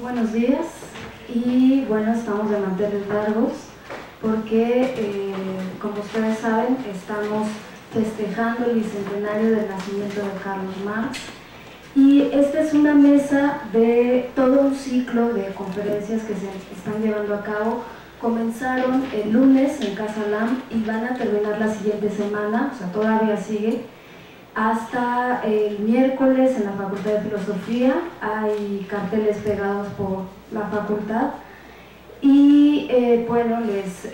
buenos días y bueno, estamos de manteles largos porque como ustedes saben estamos festejando el bicentenario del nacimiento de Carlos Marx y esta es una mesa de todo un ciclo de conferencias que se están llevando a cabo. Comenzaron el lunes en Casa Lam y van a terminar la siguiente semana, o sea todavía sigue, hasta el miércoles en la Facultad de Filosofía. Hay carteles pegados por la facultad y bueno, les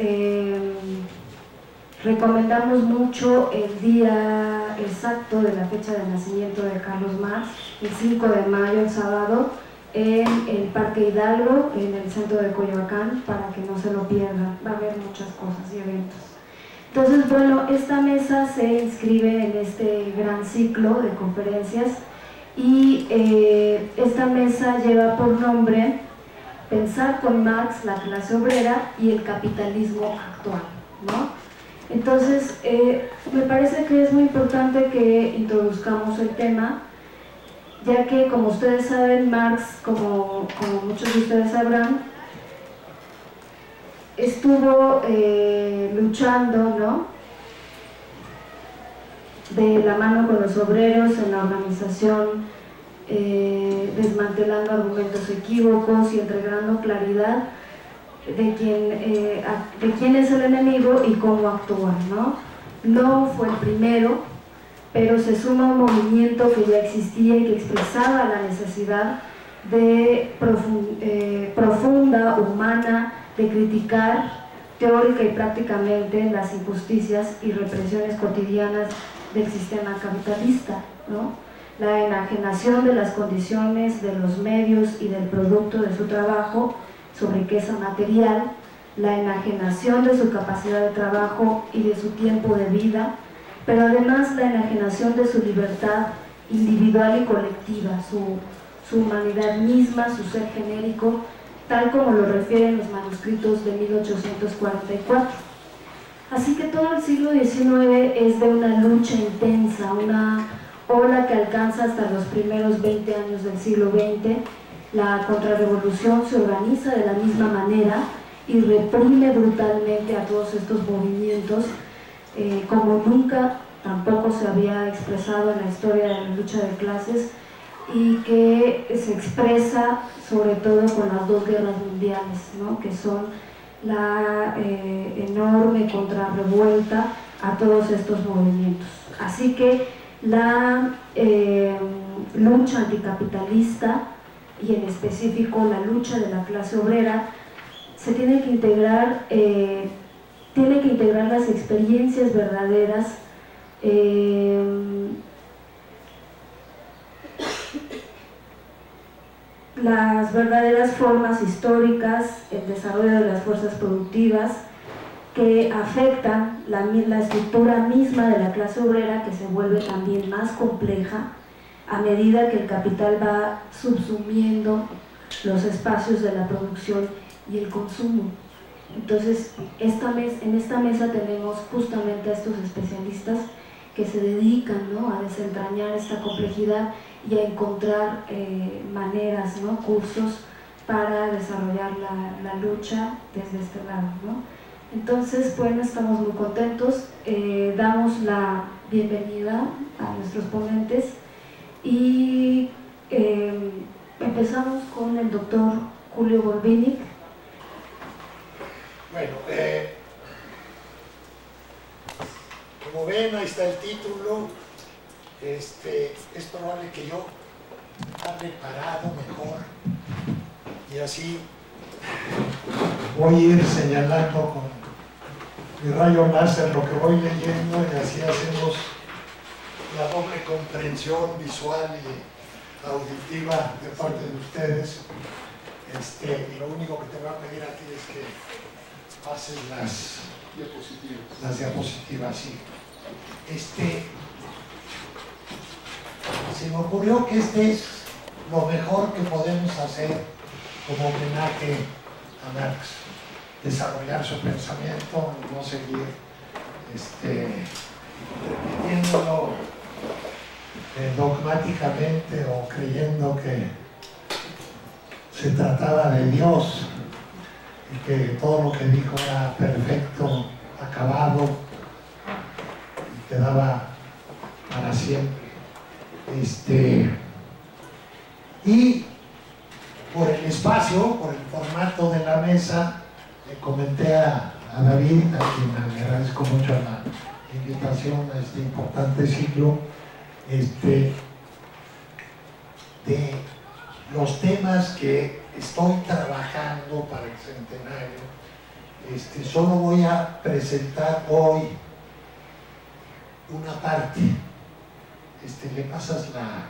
recomendamos mucho el día exacto de la fecha de nacimiento de Carlos Marx, el 5 de mayo, el sábado, en el Parque Hidalgo, en el centro de Coyoacán, para que no se lo pierdan. Va a haber muchas cosas y eventos. Entonces, bueno, esta mesa se inscribe en este gran ciclo de conferencias y esta mesa lleva por nombre Pensar con Marx, la clase obrera y el capitalismo actual, ¿no? Entonces, me parece que es muy importante que introduzcamos el tema, ya que, como ustedes saben, Marx, como muchos de ustedes sabrán, estuvo luchando, ¿no?, de la mano con los obreros en la organización, desmantelando argumentos equívocos y entregando claridad de quién es el enemigo y cómo actuar, ¿no? No fue el primero, pero se suma un movimiento que ya existía y que expresaba la necesidad de profunda, humana, de criticar teórica y prácticamente las injusticias y represiones cotidianas del sistema capitalista, ¿no? La enajenación de las condiciones, de los medios y del producto de su trabajo, su riqueza material, la enajenación de su capacidad de trabajo y de su tiempo de vida, pero además la enajenación de su libertad individual y colectiva, su humanidad misma, su ser genérico, tal como lo refieren los manuscritos de 1844. Así que todo el siglo XIX es de una lucha intensa, una ola que alcanza hasta los primeros 20 años del siglo XX. La contrarrevolución se organiza de la misma manera y reprime brutalmente a todos estos movimientos como nunca tampoco se había expresado en la historia de la lucha de clases, y que se expresa sobre todo con las dos guerras mundiales, ¿no?, que son la enorme contrarrevuelta a todos estos movimientos. Así que la lucha anticapitalista y en específico la lucha de la clase obrera se tiene que integrar las experiencias verdaderas las verdaderas formas históricas, el desarrollo de las fuerzas productivas que afectan la estructura misma de la clase obrera, que se vuelve también más compleja a medida que el capital va subsumiendo los espacios de la producción y el consumo. Entonces, en esta mesa tenemos justamente a estos especialistas que se dedican, ¿no?, a desentrañar esta complejidad y a encontrar maneras, ¿no?, cursos para desarrollar la lucha desde este lado, ¿no? Entonces, bueno, estamos muy contentos, damos la bienvenida a nuestros ponentes y empezamos con el doctor Julio Gordinic. Bueno, como ven, ahí está el título. Es probable que yo hable parado mejor y así voy a ir señalando con mi rayo láser lo que voy leyendo y así hacemos la doble comprensión visual y auditiva de parte de ustedes. Y lo único que te voy a pedir a ti es que pases las diapositivas, sí. Se me ocurrió que es lo mejor que podemos hacer como homenaje a Marx, desarrollar su pensamiento y no seguir repitiéndolo dogmáticamente o creyendo que se trataba de Dios y que todo lo que dijo era perfecto, acabado y quedaba para siempre. Y por el espacio, por el formato de la mesa, le comenté a David, a quien le agradezco mucho la invitación a este importante ciclo, de los temas que estoy trabajando para el centenario. Solo voy a presentar hoy una parte. Le pasas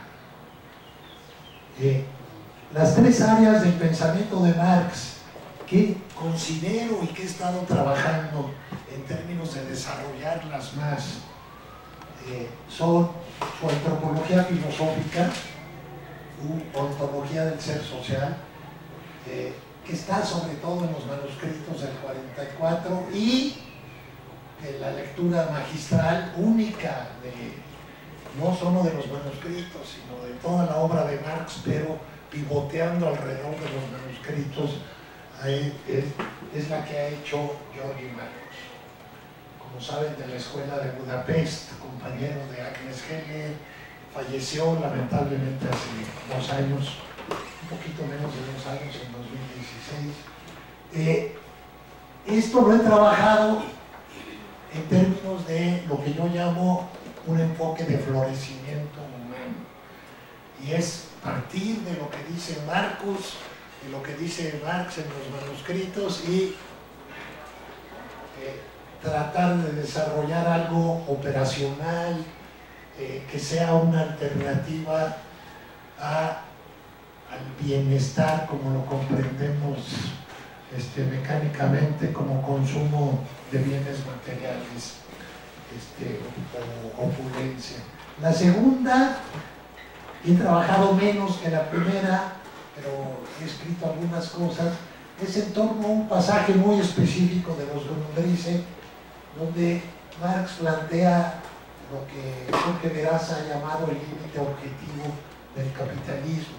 las tres áreas del pensamiento de Marx que considero y que he estado trabajando en términos de desarrollarlas más. Son su antropología filosófica, su ontología del ser social, que está sobre todo en los manuscritos del 44 y la lectura magistral única no solo de los manuscritos, sino de toda la obra de Marx, pero pivoteando alrededor de los manuscritos, es la que ha hecho Georgi Marcus. Como saben, de la escuela de Budapest, compañero de Agnes Heller, falleció lamentablemente hace 2 años, un poquito menos de 2 años, en 2016. Esto lo he trabajado en términos de lo que yo llamo un enfoque de florecimiento humano, y es partir de lo que dice Marcus, de lo que dice Marx en los manuscritos, y tratar de desarrollar algo operacional que sea una alternativa al bienestar como lo comprendemos mecánicamente, como consumo de bienes materiales o opulencia. La segunda, he trabajado menos que la primera, pero he escrito algunas cosas, es en torno a un pasaje muy específico de los Grundrisse, donde Marx plantea lo que Jorge Veraza ha llamado el límite objetivo del capitalismo.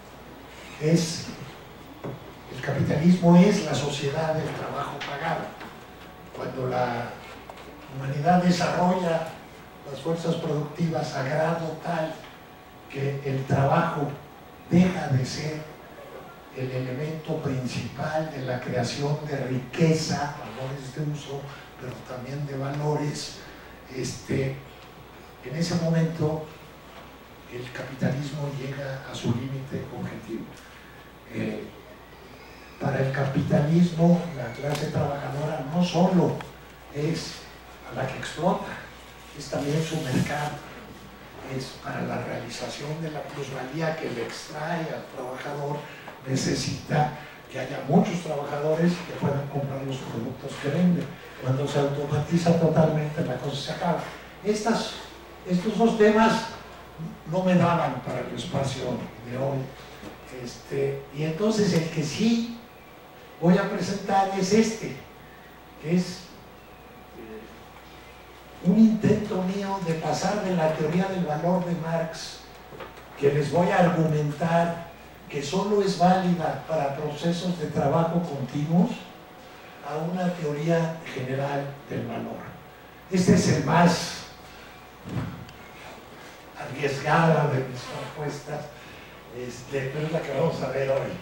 El capitalismo es la sociedad del trabajo pagado. Cuando la humanidad desarrolla las fuerzas productivas a grado tal que el trabajo deja de ser el elemento principal de la creación de riqueza, valores de uso, pero también de valores, en ese momento el capitalismo llega a su límite objetivo. Para el capitalismo, la clase trabajadora no solo es a la que explota, es también su mercado, es para la realización de la plusvalía que le extrae al trabajador, necesita que haya muchos trabajadores que puedan comprar los productos que venden. Cuando se automatiza totalmente, la cosa se acaba. Estos 2 temas no me daban para el espacio de hoy. Y entonces el que sí voy a presentar es que es un intento mío de pasar de la teoría del valor de Marx, que les voy a argumentar que solo es válida para procesos de trabajo continuos, a una teoría general del valor. Este es el más arriesgada de mis propuestas, pero es la que vamos a ver hoy.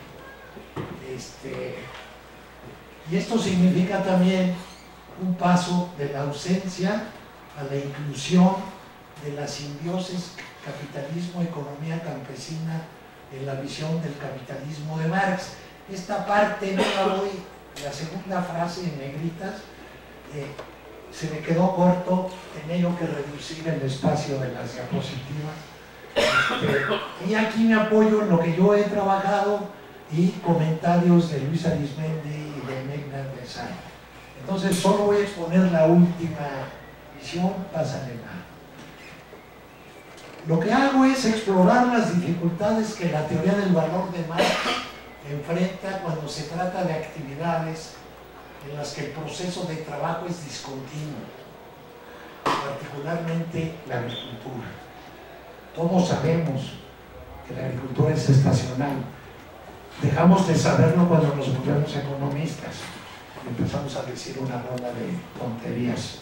Y esto significa también un paso de la ausencia a la inclusión de la simbiosis capitalismo-economía campesina en la visión del capitalismo de Marx. Esta parte no la voy, la segunda frase en negritas, se me quedó corto, tenía que reducir el espacio de las diapositivas. Y aquí me apoyo en lo que yo he trabajado y comentarios de Luis Arismendi y de Megna de Sá. Entonces solo voy a exponer la última visión, pásale nada. Lo que hago es explorar las dificultades que la teoría del valor de Marx enfrenta cuando se trata de actividades en las que el proceso de trabajo es discontinuo, particularmente la agricultura. Todos sabemos que la agricultura es estacional. dejamos de saberlo cuando nos volvemos economistas. Y empezamos a decir una bola de tonterías.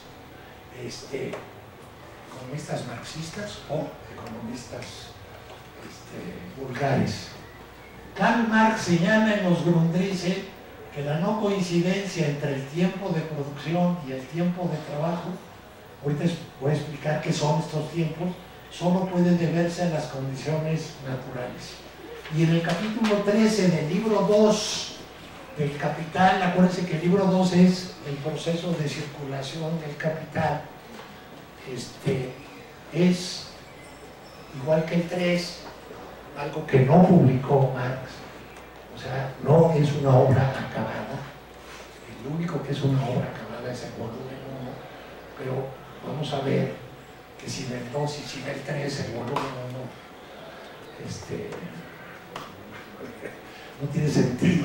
Economistas marxistas o economistas vulgares. Karl Marx señala en los Grundrisse que la no coincidencia entre el tiempo de producción y el tiempo de trabajo, ahorita voy a explicar qué son estos tiempos, solo puede deberse a las condiciones naturales. Y en el capítulo 13 del libro 2 del Capital, acuérdense que el libro 2 es el proceso de circulación del capital, es igual que el 3, algo que no publicó Marx, o sea, no es una obra acabada, el único que es una obra acabada es el volumen 1, pero vamos a ver que sin el 2 y sin el 3, el volumen 1, no tiene sentido,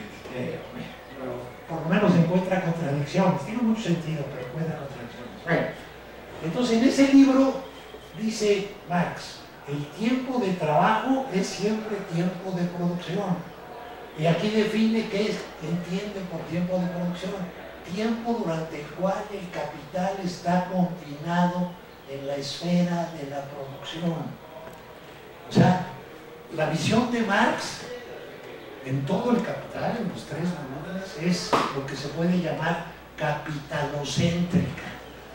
por lo menos encuentra contradicciones, tiene mucho sentido, pero encuentra contradicciones. Bueno, entonces en ese libro dice Marx, el tiempo de trabajo es siempre tiempo de producción. Y aquí define qué entiende por tiempo de producción. Tiempo durante el cual el capital está confinado en la esfera de la producción. O sea, la visión de Marx en todo el Capital, en los 3 volúmenes, es lo que se puede llamar capitalocéntrica.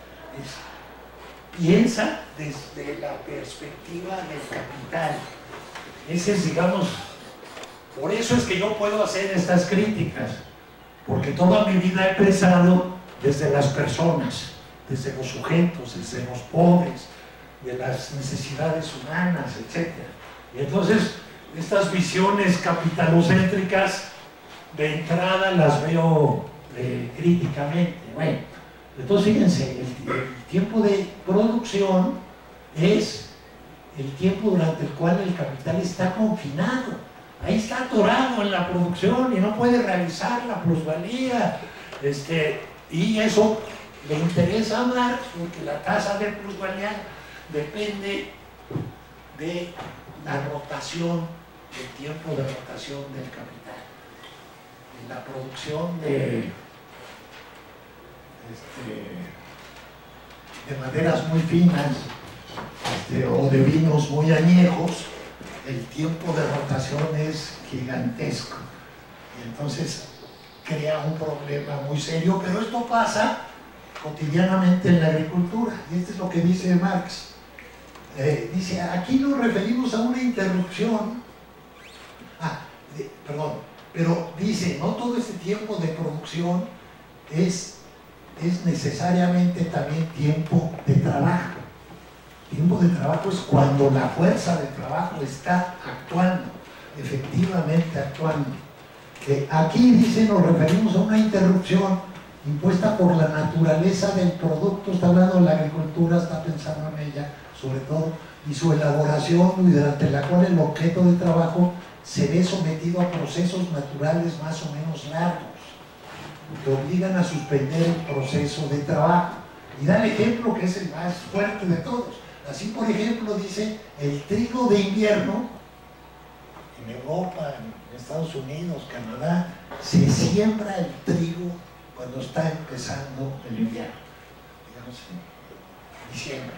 Piensa desde la perspectiva del capital. Ese es, digamos, por eso es que yo puedo hacer estas críticas, porque toda mi vida he pensado desde las personas, desde los sujetos, desde los pobres, de las necesidades humanas, etc. Y entonces, estas visiones capitalocéntricas, de entrada las veo críticamente. Bueno, entonces fíjense, el tiempo de producción es el tiempo durante el cual el capital está confinado. Ahí está atorado en la producción y no puede realizar la plusvalía. Y eso le interesa a Marx porque la tasa de plusvalía depende de la rotación, del tiempo de rotación del capital. En la producción de maderas muy finas o de vinos muy añejos, el tiempo de rotación es gigantesco y entonces crea un problema muy serio, pero esto pasa cotidianamente en la agricultura y esto es lo que dice Marx. Dice, aquí nos referimos a una interrupción, pero dice, no todo este tiempo de producción es necesariamente también tiempo de trabajo. Tiempo de trabajo es cuando la fuerza de trabajo está actuando, efectivamente actuando. Aquí dice, nos referimos a una interrupción impuesta por la naturaleza del producto, está hablando de la agricultura, está pensando en ella sobre todo, y su elaboración, durante la cual el objeto de trabajo se ve sometido a procesos naturales más o menos largos, que obligan a suspender el proceso de trabajo. Y da el ejemplo que es el más fuerte de todos. Así, por ejemplo, dice, el trigo de invierno, en Europa, en Estados Unidos, Canadá, se siembra el trigo cuando está empezando el invierno, digamos en diciembre.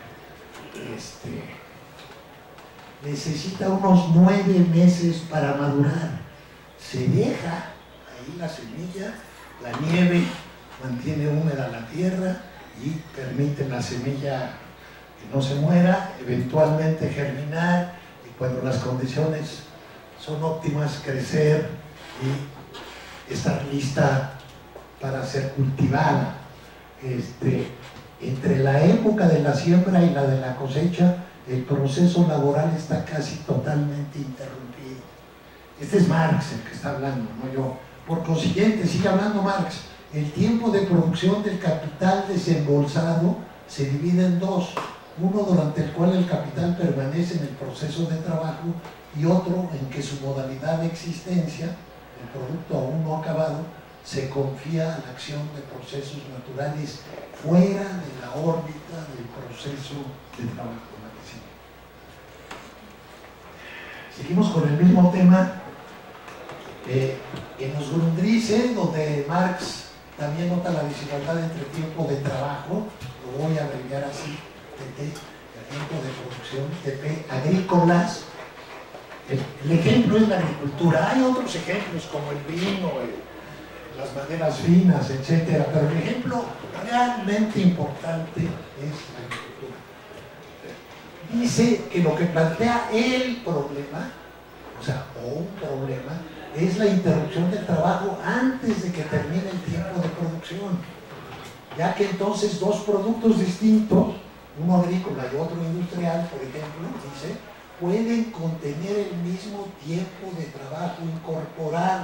Necesita unos 9 meses para madurar. Se deja ahí la semilla, la nieve mantiene húmeda la tierra y permite la semilla que no se muera, eventualmente germinar y cuando las condiciones son óptimas crecer y estar lista para ser cultivada. Entre la época de la siembra y la de la cosecha, el proceso laboral está casi totalmente interrumpido. Este es Marx el que está hablando, no yo. Por consiguiente, sigue hablando Marx, el tiempo de producción del capital desembolsado se divide en 2. Uno durante el cual el capital permanece en el proceso de trabajo y otro en que su modalidad de existencia, el producto aún no acabado, se confía a la acción de procesos naturales fuera de la órbita del proceso de trabajo. Seguimos con el mismo tema En los Grundrisse, donde Marx también nota la desigualdad entre tiempo de trabajo, lo voy a abreviar así, TT, el tiempo de producción, TP, agrícolas. El ejemplo es la agricultura. Hay otros ejemplos como el vino, las maderas finas, etcétera, pero el ejemplo realmente importante es la agricultura. Dice que lo que plantea el problema, o sea, un problema, es la interrupción del trabajo antes de que termine el tiempo de producción, ya que entonces dos productos distintos, uno agrícola y otro industrial, por ejemplo, dice, pueden contener el mismo tiempo de trabajo incorporado,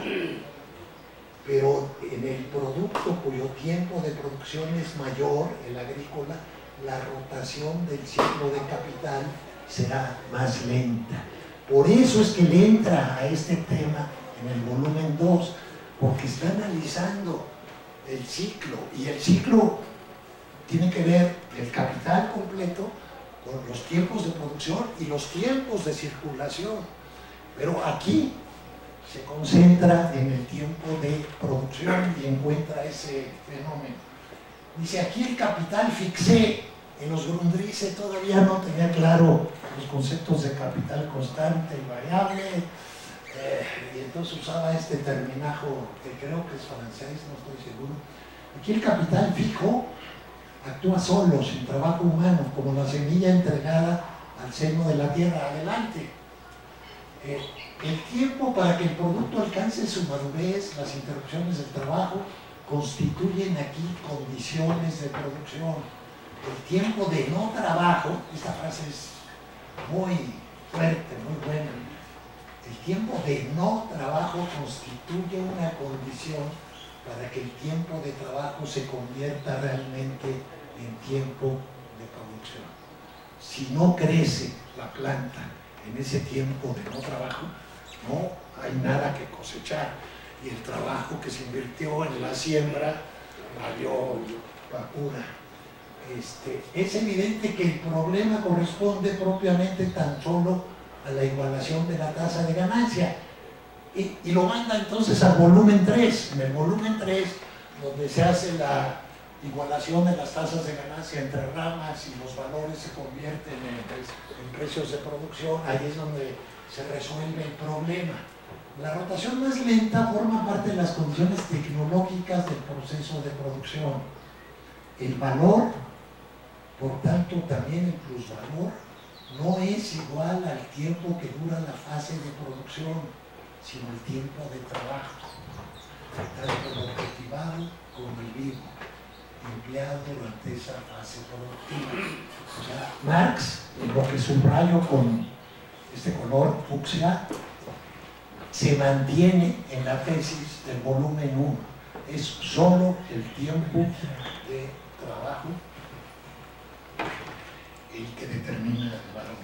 pero en el producto cuyo tiempo de producción es mayor, el agrícola, la rotación del ciclo de capital será más lenta. Por eso es que le entra a este tema en el volumen 2, porque está analizando el ciclo, y el ciclo tiene que ver el capital completo con los tiempos de producción y los tiempos de circulación. Pero aquí se concentra en el tiempo de producción y encuentra ese fenómeno. Dice, aquí el capital fixé. En los Grundrisse todavía no tenía claro los conceptos de capital constante y variable, y entonces usaba este terminajo que creo que es francés, no estoy seguro. Aquí el capital fijo actúa solo, sin trabajo humano, como la semilla entregada al seno de la tierra. Adelante. El tiempo para que el producto alcance su madurez, las interrupciones del trabajo, constituyen aquí condiciones de producción. El tiempo de no trabajo, esta frase es muy fuerte, muy buena. El tiempo de no trabajo constituye una condición para que el tiempo de trabajo se convierta realmente en tiempo de producción. Si no crece la planta en ese tiempo de no trabajo, no hay nada que cosechar, y el trabajo que se invirtió en la siembra valió vacuna. Es evidente que el problema corresponde propiamente tan solo a la igualación de la tasa de ganancia, y lo manda entonces al volumen 3. En el volumen 3, donde se hace la igualación de las tasas de ganancia entre ramas y los valores se convierten en precios de producción, ahí es donde se resuelve el problema. La rotación más lenta forma parte de las condiciones tecnológicas del proceso de producción. El valor, por tanto, también el plusvalor, no es igual al tiempo que dura la fase de producción, sino el tiempo de trabajo, tanto el objetivado como el vivo, empleado durante esa fase productiva. O sea, Marx, en lo que subrayo con este color fucsia, se mantiene en la tesis del volumen 1. Es solo el tiempo de trabajo el que determina el valor.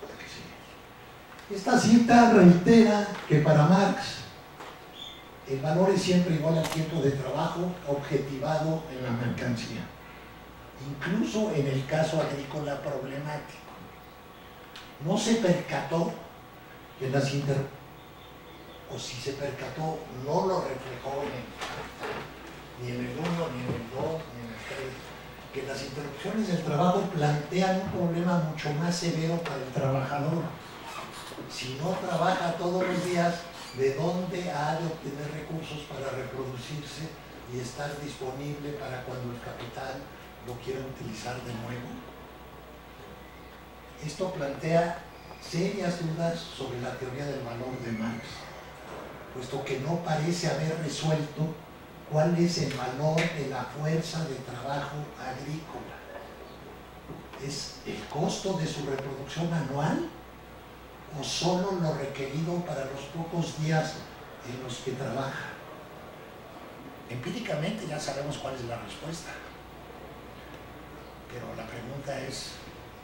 Esta cita reitera que para Marx el valor es siempre igual al tiempo de trabajo objetivado en la mercancía, incluso en el caso agrícola problemático. No se percató que las o si se percató, no lo reflejó ni en el 1, ni en el 2, ni en el 3, que las interrupciones del trabajo plantean un problema mucho más severo para el trabajador. Si no trabaja todos los días, ¿de dónde ha de obtener recursos para reproducirse y estar disponible para cuando el capital lo quiera utilizar de nuevo? Esto plantea serias dudas sobre la teoría del valor de Marx, puesto que no parece haber resuelto cuál es el valor de la fuerza de trabajo agrícola. ¿Es el costo de su reproducción anual o solo lo requerido para los pocos días en los que trabaja? Empíricamente ya sabemos cuál es la respuesta, pero la pregunta es,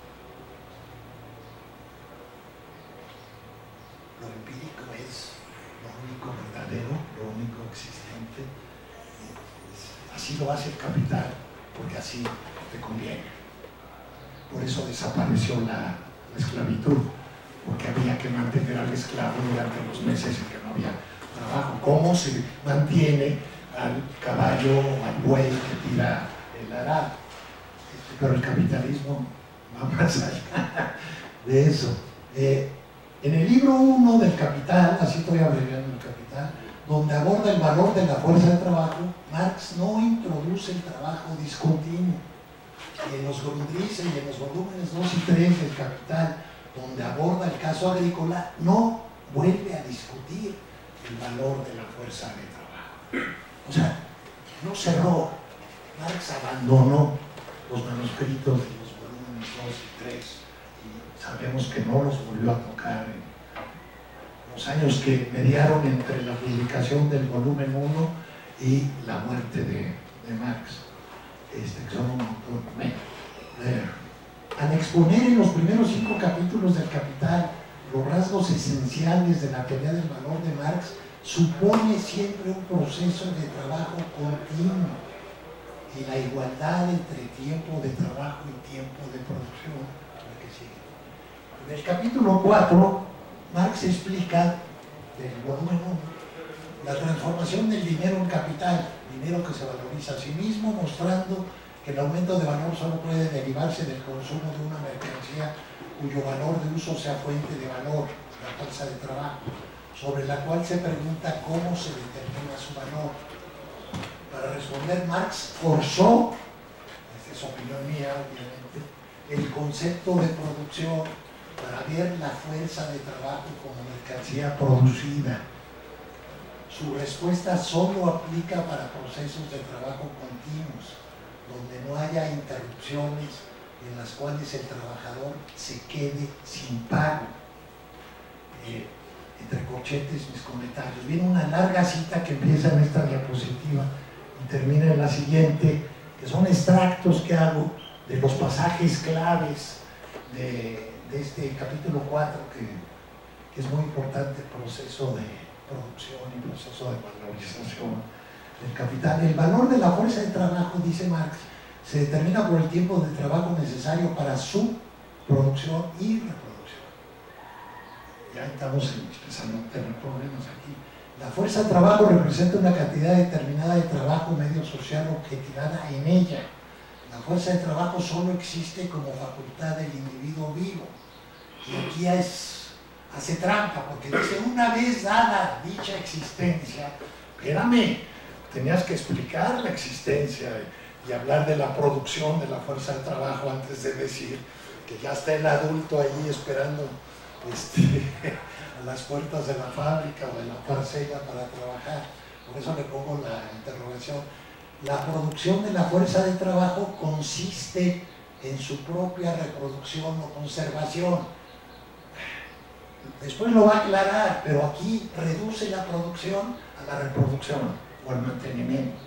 ¿lo empírico es lo único verdadero, lo único existente? Así lo hace el capital, porque así te conviene. Por eso desapareció la esclavitud, porque había que mantener al esclavo durante los meses en que no había trabajo, cómo se mantiene al caballo, al buey que tira el arado. Pero el capitalismo va más allá de eso. En el libro 1 del Capital, así estoy abreviando el Capital, donde aborda el valor de la fuerza de trabajo, Marx no introduce el trabajo discontinuo. Y en los Grundrisse y en los volúmenes 2 y 3 del Capital, donde aborda el caso agrícola, no vuelve a discutir el valor de la fuerza de trabajo. O sea, no cerró. Marx abandonó los manuscritos de los volúmenes 2 y 3 y sabemos que no los volvió a tocar en los años que mediaron entre la publicación del volumen 1 y la muerte de Marx, que son un montón. Al exponer en los primeros 5 capítulos del Capital los rasgos esenciales de la teoría del valor de Marx, supone siempre un proceso de trabajo continuo y la igualdad entre tiempo de trabajo y tiempo de producción. En el capítulo 4, Marx explica, del volumen 1, la transformación del dinero en capital, dinero que se valoriza a sí mismo, mostrando que el aumento de valor solo puede derivarse del consumo de una mercancía cuyo valor de uso sea fuente de valor, la fuerza de trabajo, sobre la cual se pregunta cómo se determina su valor. Para responder, Marx forzó, esta es opinión mía obviamente, el concepto de producción para ver la fuerza de trabajo como mercancía producida. Su respuesta solo aplica para procesos de trabajo continuos, donde no haya interrupciones en las cuales el trabajador se quede sin pago. Entre corchetes mis comentarios. Viene una larga cita que empieza en esta diapositiva y termina en la siguiente, que son extractos que hago de los pasajes claves de este capítulo 4, que es muy importante, el proceso de producción y proceso de valorización del capital. El valor de la fuerza de trabajo, dice Marx, se determina por el tiempo de trabajo necesario para su producción y reproducción. Ya estamos empezando a tener problemas aquí. La fuerza de trabajo representa una cantidad determinada de trabajo medio social objetivada en ella. La fuerza de trabajo solo existe como facultad del individuo vivo. Y aquí hace trampa, porque dice, una vez dada dicha existencia, espérame, tenías que explicar la existencia y hablar de la producción de la fuerza de trabajo antes de decir que ya está el adulto ahí esperando a las puertas de la fábrica o de la parcela para trabajar. Por eso le pongo la interrogación. La producción de la fuerza de trabajo consiste en su propia reproducción o conservación. Después lo va a aclarar, pero aquí reduce la producción a la reproducción o al mantenimiento.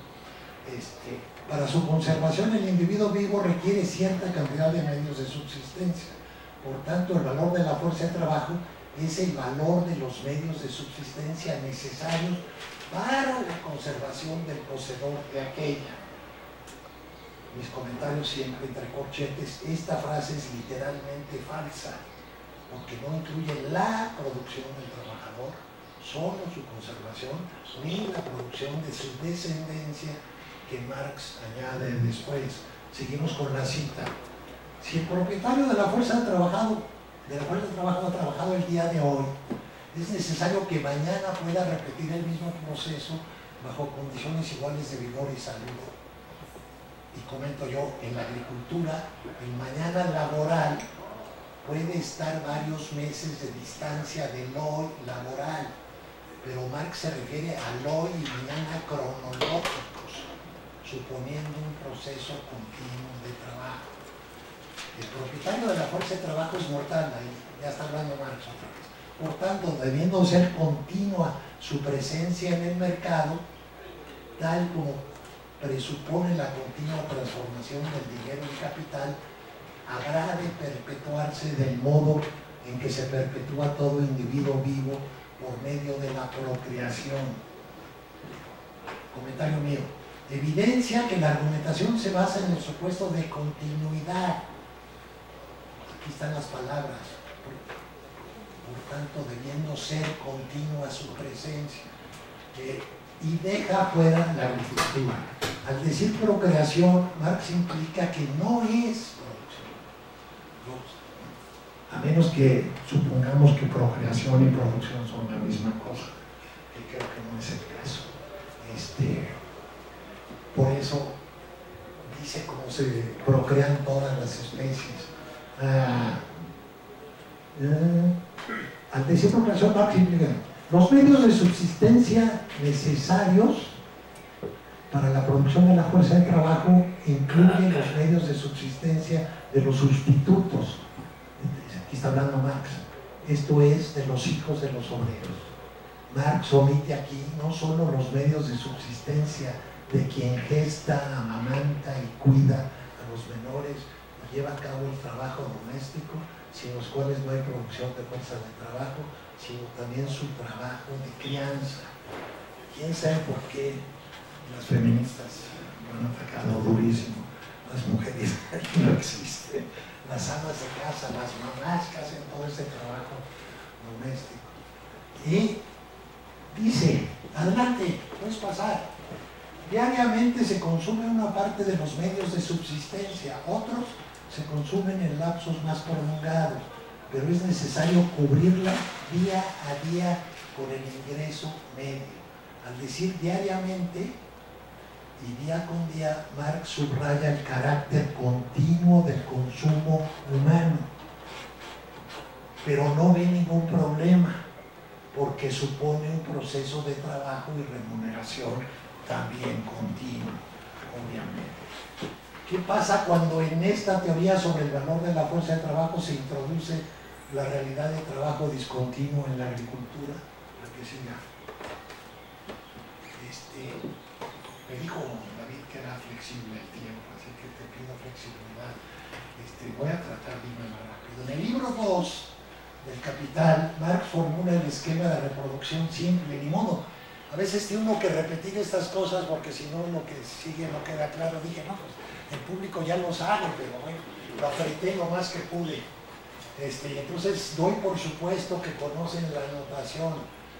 Para su conservación, el individuo vivo requiere cierta cantidad de medios de subsistencia. Por tanto, el valor de la fuerza de trabajo es el valor de los medios de subsistencia necesarios para la conservación del poseedor de aquella. Mis comentarios siempre entre corchetes, esta frase es literalmente falsa, porque no incluye la producción del trabajador, solo su conservación, ni la producción de su descendencia, que Marx añade después. Seguimos con la cita. Si el propietario de la fuerza de trabajo ha trabajado el día de hoy, es necesario que mañana pueda repetir el mismo proceso bajo condiciones iguales de vigor y salud. Y comento yo, en la agricultura, el mañana laboral puede estar varios meses de distancia del hoy laboral, pero Marx se refiere al hoy y mañana cronológicos, suponiendo un proceso continuo de trabajo. El propietario de la fuerza de trabajo es mortal, ahí ya está hablando Marx otra vez. Por tanto, debiendo ser continua su presencia en el mercado, tal como presupone la continua transformación del dinero en capital, habrá de perpetuarse del modo en que se perpetúa todo individuo vivo por medio de la procreación. Comentario mío. Evidencia que la argumentación se basa en el supuesto de continuidad. Aquí están las palabras. Por tanto, debiendo ser continua su presencia. y deja fuera la agricultura. Al decir procreación, Marx implica que no es producción. A menos que supongamos que procreación y producción son la misma cosa, que creo que no es el caso. Por eso dice cómo se procrean todas las especies. Al decir procreación, Marx implica los medios de subsistencia necesarios para la producción de la fuerza de trabajo incluyen los medios de subsistencia de los sustitutos. Aquí está hablando Marx. Esto es de los hijos de los obreros. Marx omite aquí no solo los medios de subsistencia de quien gesta, amamanta y cuida a los menores y lleva a cabo el trabajo doméstico, sin los cuales no hay producción de fuerza de trabajo, sino también su trabajo de crianza. ¿Quién sabe por qué las feministas lo han atacado durísimo? Las mujeres no existen, las amas de casa, las mamás que hacen todo ese trabajo doméstico. Y dice, adelante, puedes pasar. Diariamente se consume una parte de los medios de subsistencia, otros se consumen en lapsos más prolongados, pero es necesario cubrirla día a día con el ingreso medio. Al decir diariamente y día con día, Marx subraya el carácter continuo del consumo humano, pero no ve ningún problema, porque supone un proceso de trabajo y remuneración también continuo, obviamente. ¿Qué pasa cuando en esta teoría sobre el valor de la fuerza de trabajo se introduce la realidad de trabajo discontinuo en la agricultura? La que siga. Me dijo David que era flexible el tiempo, así que te pido flexibilidad. Voy a tratar de irme más rápido. En el libro 2 del Capital, Marx formula el esquema de reproducción simple, ni modo. A veces tiene uno que repetir estas cosas porque si no lo que sigue no queda claro. Dije, no, pues el público ya lo sabe, pero bueno, lo apreté lo más que pude. Entonces doy por supuesto que conocen la notación.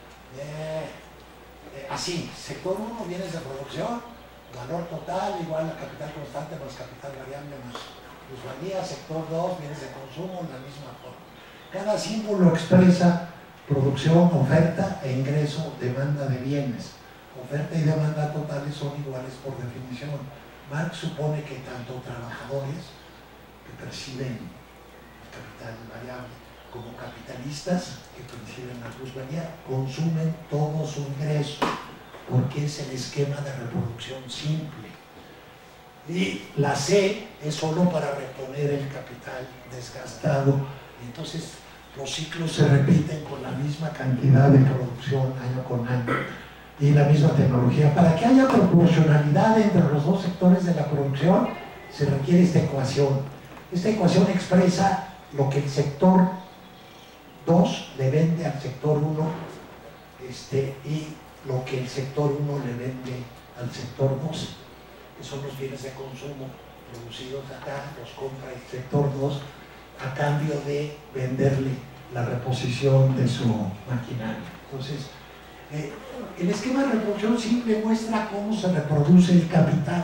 Así, sector 1, bienes de producción, valor total igual a capital constante más capital variable más plusvalía. Sector 2, bienes de consumo, la misma forma. Cada símbolo expresa producción, oferta e ingreso, demanda de bienes. Oferta y demanda totales son iguales por definición. Marx supone que tanto trabajadores que perciben capital variable como capitalistas que perciben la plusvalía consumen todo su ingreso, porque es el esquema de reproducción simple. Y la C es solo para reponer el capital desgastado. Entonces los ciclos se repiten con la misma cantidad de producción año con año y la misma tecnología. Para que haya proporcionalidad entre los dos sectores de la producción se requiere esta ecuación. Esta ecuación expresa lo que el sector 2 le vende al sector 1 y lo que el sector 1 le vende al sector 2, que son los bienes de consumo producidos acá, los compra el sector 2 a cambio de venderle la reposición de su maquinaria. Entonces, el esquema de reproducción simple muestra cómo se reproduce el capital,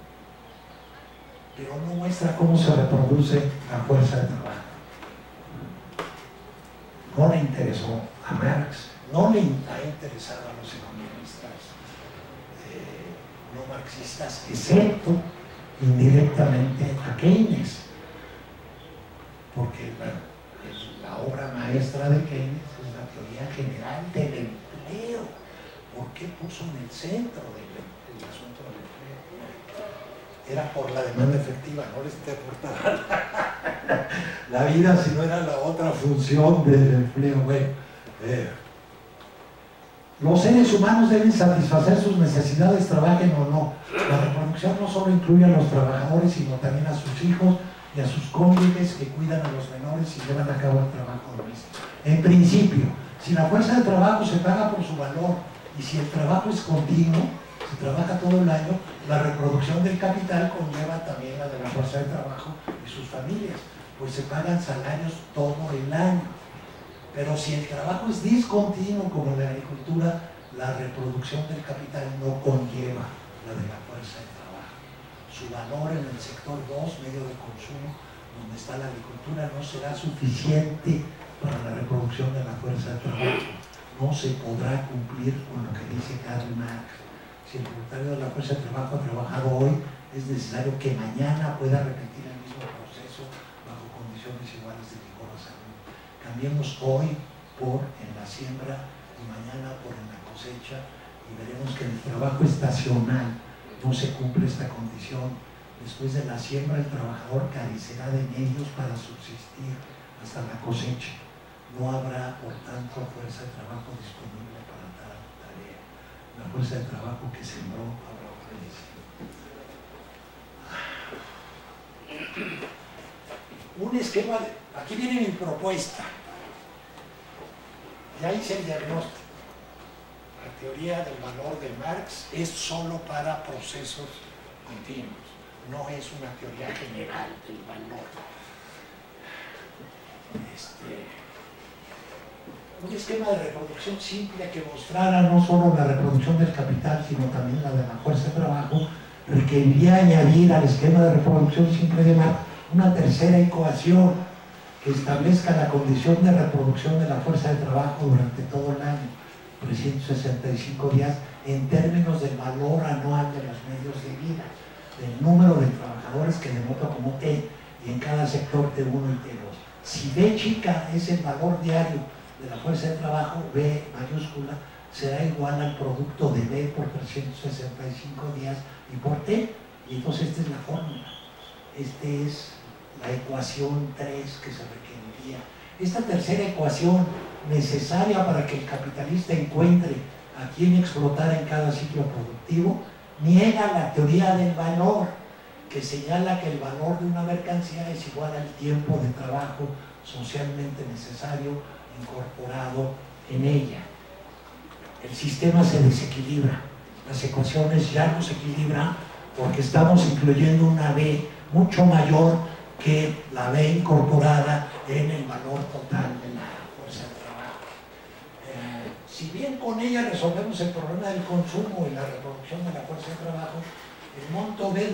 pero no muestra cómo se reproduce la fuerza de trabajo. No le interesó a Marx, no le ha interesado a los economistas no marxistas, excepto indirectamente a Keynes, porque la obra maestra de Keynes es la teoría general del empleo. ¿Por qué puso en el centro del asunto del empleo? Era por la demanda efectiva, no les importaba la vida, si no era la otra función del empleo. Bueno, los seres humanos deben satisfacer sus necesidades, trabajen o no. La reproducción no solo incluye a los trabajadores, sino también a sus hijos y a sus cónyuges que cuidan a los menores y llevan a cabo el trabajo doméstico. En principio, si la fuerza de trabajo se paga por su valor y si el trabajo es continuo, se trabaja todo el año, la reproducción del capital conlleva también la de la fuerza de trabajo y sus familias, pues se pagan salarios todo el año. Pero si el trabajo es discontinuo, como en la agricultura, la reproducción del capital no conlleva la de la fuerza de trabajo. Su valor en el sector 2, medio de consumo, donde está la agricultura, no será suficiente para la reproducción de la fuerza de trabajo. No se podrá cumplir con lo que dice Karl Marx. Si el voluntario de la fuerza de trabajo ha trabajado hoy, es necesario que mañana pueda repetir el mismo proceso bajo condiciones iguales de vigor o salud. Cambiemos hoy por en la siembra y mañana por en la cosecha, y veremos que en el trabajo estacional no se cumple esta condición. Después de la siembra, el trabajador carecerá de medios para subsistir hasta la cosecha. No habrá, por tanto, fuerza de trabajo disponible para tal tarea. La fuerza de trabajo que sembró habrá ofrecido. Un esquema de... Aquí viene mi propuesta. Ya hice el diagnóstico. La teoría del valor de Marx es solo para procesos continuos, no es una teoría general del valor. Un esquema de reproducción simple que mostrara no solo la reproducción del capital, sino también la de la fuerza de trabajo, requeriría añadir al esquema de reproducción simple de Marx una tercera ecuación que establezca la condición de reproducción de la fuerza de trabajo durante todo el año, 365 días, en términos del valor anual de los medios de vida, del número de trabajadores que denoto como T, y en cada sector T1 y T2. Si B chica es el valor diario de la fuerza de trabajo, B mayúscula será igual al producto de B por 365 días y por T, y entonces esta es la fórmula. Esta es la ecuación 3 que se requeriría. Esta tercera ecuación, necesaria para que el capitalista encuentre a quién explotar en cada ciclo productivo, niega la teoría del valor, que señala que el valor de una mercancía es igual al tiempo de trabajo socialmente necesario incorporado en ella. El sistema se desequilibra, las ecuaciones ya no se equilibran porque estamos incluyendo una B mucho mayor que la B incorporada en el valor total de la fuerza de trabajo. Si bien con ella resolvemos el problema del consumo y la reproducción de la fuerza de trabajo, el monto B2,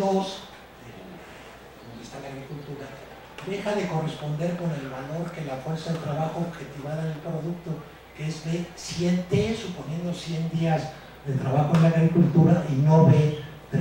donde está la agricultura, deja de corresponder con el valor que la fuerza de trabajo objetivada en el producto, que es B 100T, suponiendo 100 días de trabajo en la agricultura, y no B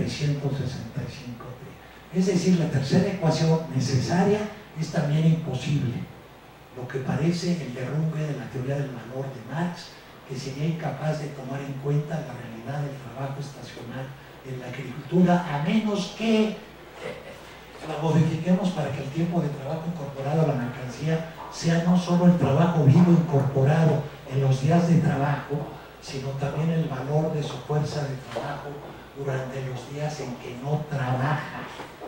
365T. Es decir, la tercera ecuación necesaria es también imposible, lo que parece el derrumbe de la teoría del valor de Marx, que sería incapaz de tomar en cuenta la realidad del trabajo estacional en la agricultura, a menos que la modifiquemos para que el tiempo de trabajo incorporado a la mercancía sea no solo el trabajo vivo incorporado en los días de trabajo, sino también el valor de su fuerza de trabajo durante los días en que no trabaja,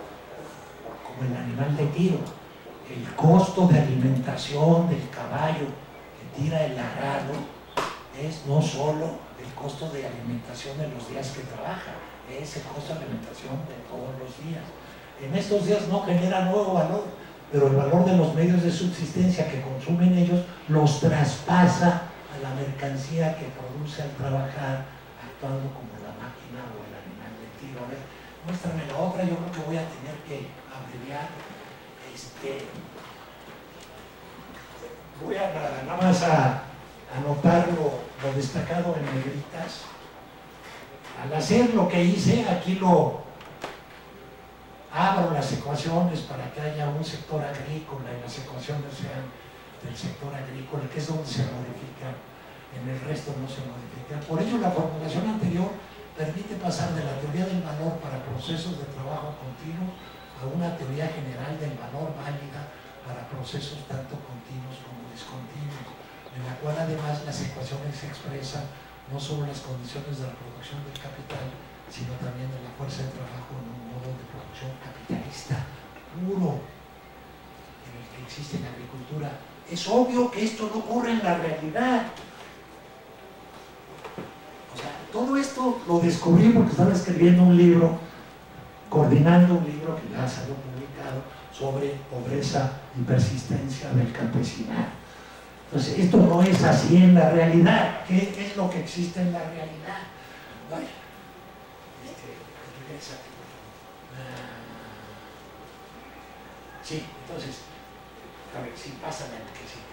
como el animal de tiro. El costo de alimentación del caballo que tira el arado es no solo el costo de alimentación en los días que trabaja, es el costo de alimentación de todos los días. En estos días no genera nuevo valor, pero el valor de los medios de subsistencia que consumen ellos los traspasa a la mercancía que produce al trabajar, actuando como la máquina o el animal de tiro. A ver, muéstrame la otra, yo creo que voy a tener que abreviar. Voy a nada más a anotar lo destacado en negritas. Al hacer lo que hice, aquí lo abro las ecuaciones para que haya un sector agrícola y las ecuaciones sean del sector agrícola, que es donde se modifica, en el resto no se modifica. Por ello, la formulación anterior permite pasar de la teoría del valor para procesos de trabajo continuo a una teoría general del valor válida para procesos tanto continuos como discontinuos, en la cual además las ecuaciones expresan no solo las condiciones de la producción del capital, sino también de la fuerza de trabajo en un modo de producción capitalista puro en el que existe la agricultura. Es obvio que esto no ocurre en la realidad. O sea, todo esto lo descubrí porque estaba escribiendo un libro, coordinando un libro que ya salió publicado sobre pobreza y persistencia del campesinado. Entonces, esto no es así en la realidad. ¿Qué es lo que existe en la realidad? Vaya. Sí, entonces, a ver, sí, pásame lo que sigue.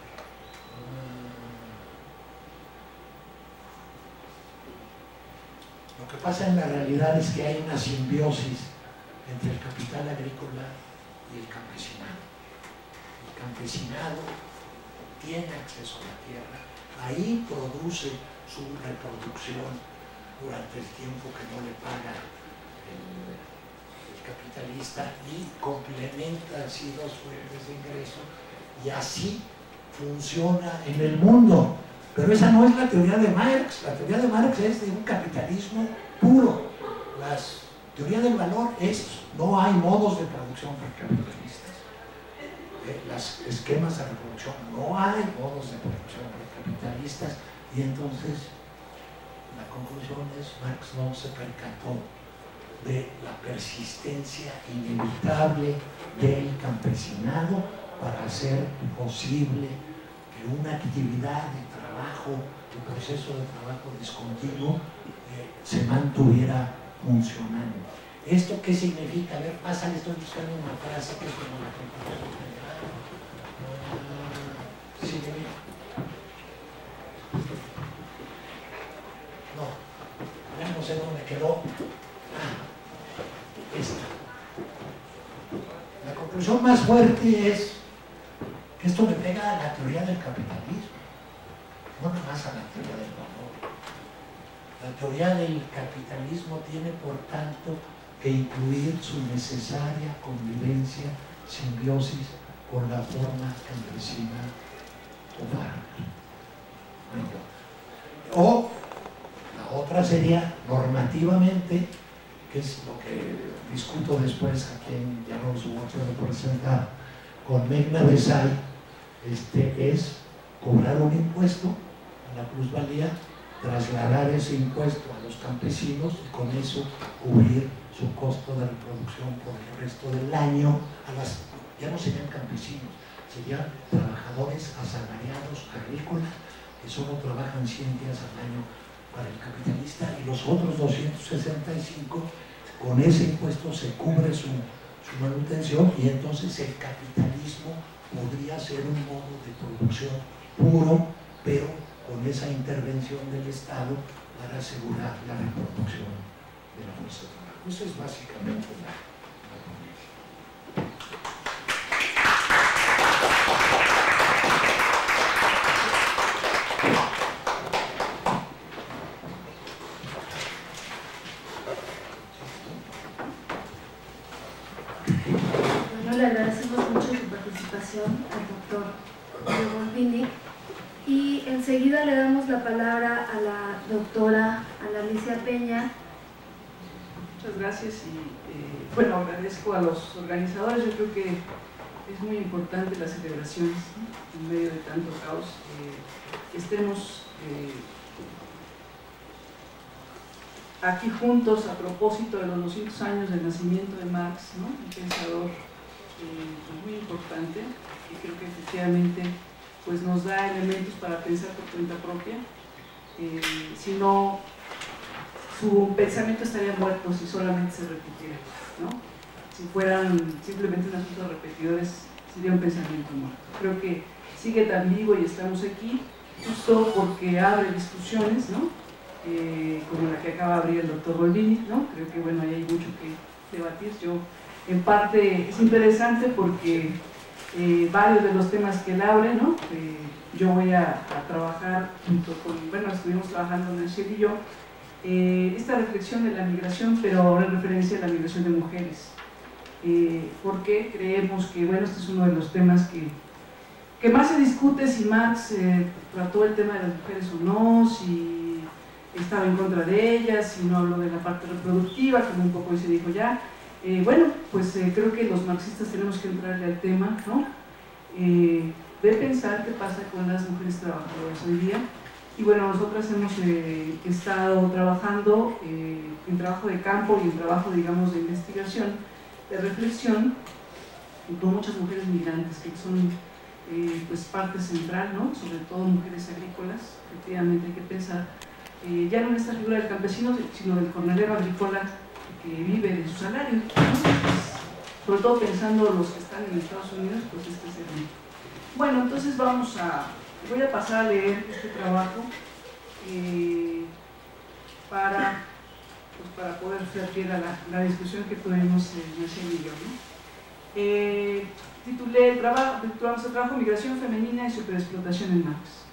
Lo que pasa en la realidad es que hay una simbiosis entre el capital agrícola y el campesinado. El campesinado tiene acceso a la tierra, ahí produce su reproducción durante el tiempo que no le paga el capitalista y complementa así dos fuentes de ingreso y así funciona en el mundo. Pero esa no es la teoría de Marx. La teoría de Marx es de un capitalismo puro. La teoría del valor es no hay modos de producción para capitalistas. Los esquemas de reproducción, no hay modos de producción para capitalistas. Y entonces la conclusión es Marx no se percató de la persistencia inevitable del campesinado para hacer posible que una actividad de trabajo, un proceso de trabajo discontinuo se mantuviera funcionando. ¿Esto qué significa? A ver, pásale, estoy buscando una frase que es como la conclusión general. Sí, no, ya no sé dónde quedó. Esta. La conclusión más fuerte es que esto le pega a la teoría del capitalismo, no más a la teoría del valor. La teoría del capitalismo tiene, por tanto, que incluir su necesaria convivencia, simbiosis con la forma campesina o O la otra sería normativamente, que es lo que discuto después, a quien ya no lo puedo presentar, con Megna Desai, es cobrar un impuesto a la plusvalía, trasladar ese impuesto a los campesinos y con eso cubrir su costo de reproducción por el resto del año. Ya no serían campesinos, serían trabajadores asalariados agrícolas que solo trabajan 100 días al año para el capitalista, y los otros 265 con ese impuesto se cubre su manutención, y entonces el capitalismo podría ser un modo de producción puro, pero con esa intervención del Estado para asegurar la reproducción de la fuerza de trabajo. Eso es básicamente la ponencia. Le agradecemos mucho su participación al doctor Volpini, y enseguida le damos la palabra a la doctora Ana Alicia Peña. Muchas gracias y bueno, agradezco a los organizadores. Yo creo que es muy importante las celebraciones, ¿no? En medio de tanto caos, que estemos aquí juntos a propósito de los 200 años del nacimiento de Marx, ¿no? Un pensador muy importante, y creo que efectivamente pues nos da elementos para pensar por cuenta propia. Si no, su pensamiento estaría muerto si solamente se repitiera, ¿no? Si fueran simplemente un asunto de repetidores, sería un pensamiento muerto. Creo que sigue tan vivo y estamos aquí justo porque abre discusiones, ¿no? Como la que acaba de abrir el doctor Volpini, ¿no? Creo que bueno, ahí hay mucho que debatir. Yo, en parte, es interesante porque varios de los temas que él abre, ¿no? Yo voy a trabajar junto con, bueno, estuvimos trabajando Nancy y yo, esta reflexión de la migración, pero ahora en referencia a la migración de mujeres, porque creemos que, bueno, este es uno de los temas que más se discute, si Marx trató el tema de las mujeres o no, si estaba en contra de ellas, si no habló de la parte reproductiva, como un poco hoy se dijo ya. Bueno, pues creo que los marxistas tenemos que entrarle al tema, ¿no? De pensar qué pasa con las mujeres trabajadoras hoy día. Y bueno, nosotras hemos estado trabajando en trabajo de campo y en trabajo, digamos, de investigación, de reflexión, con muchas mujeres migrantes que son pues parte central, ¿no? Sobre todo mujeres agrícolas. Efectivamente hay que pensar ya no en esta figura del campesino, sino del jornalero agrícola que vive de su salario, ¿no? Sobre todo pensando los que están en Estados Unidos, pues este es el mismo. Bueno, entonces voy a pasar a leer este trabajo para poder ser fiel a la discusión que tuvimos Marcelo y yo, ¿no? Titulamos el trabajo Migración femenina y superexplotación en Marx.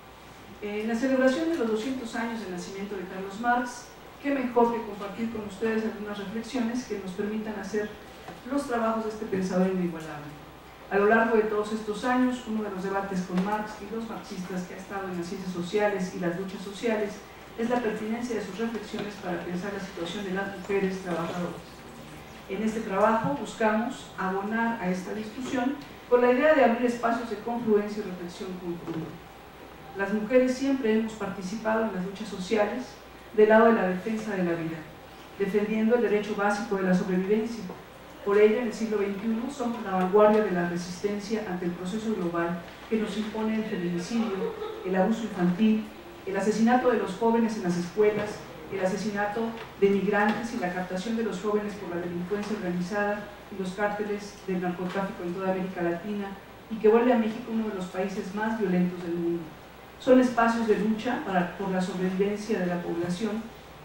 En la celebración de los 200 años del nacimiento de Carlos Marx, qué mejor que compartir con ustedes algunas reflexiones que nos permitan hacer los trabajos de este pensador inigualable. A lo largo de todos estos años, uno de los debates con Marx y los marxistas que ha estado en las ciencias sociales y las luchas sociales es la pertinencia de sus reflexiones para pensar la situación de las mujeres trabajadoras. En este trabajo buscamos abonar a esta discusión con la idea de abrir espacios de confluencia y reflexión conjunta. Las mujeres siempre hemos participado en las luchas sociales del lado de la defensa de la vida, defendiendo el derecho básico de la sobrevivencia. Por ello, en el siglo XXI somos la vanguardia de la resistencia ante el proceso global que nos impone el feminicidio, el abuso infantil, el asesinato de los jóvenes en las escuelas, el asesinato de migrantes y la captación de los jóvenes por la delincuencia organizada y los cárteles del narcotráfico en toda América Latina, y que vuelve a México uno de los países más violentos del mundo. Son espacios de lucha por la sobrevivencia de la población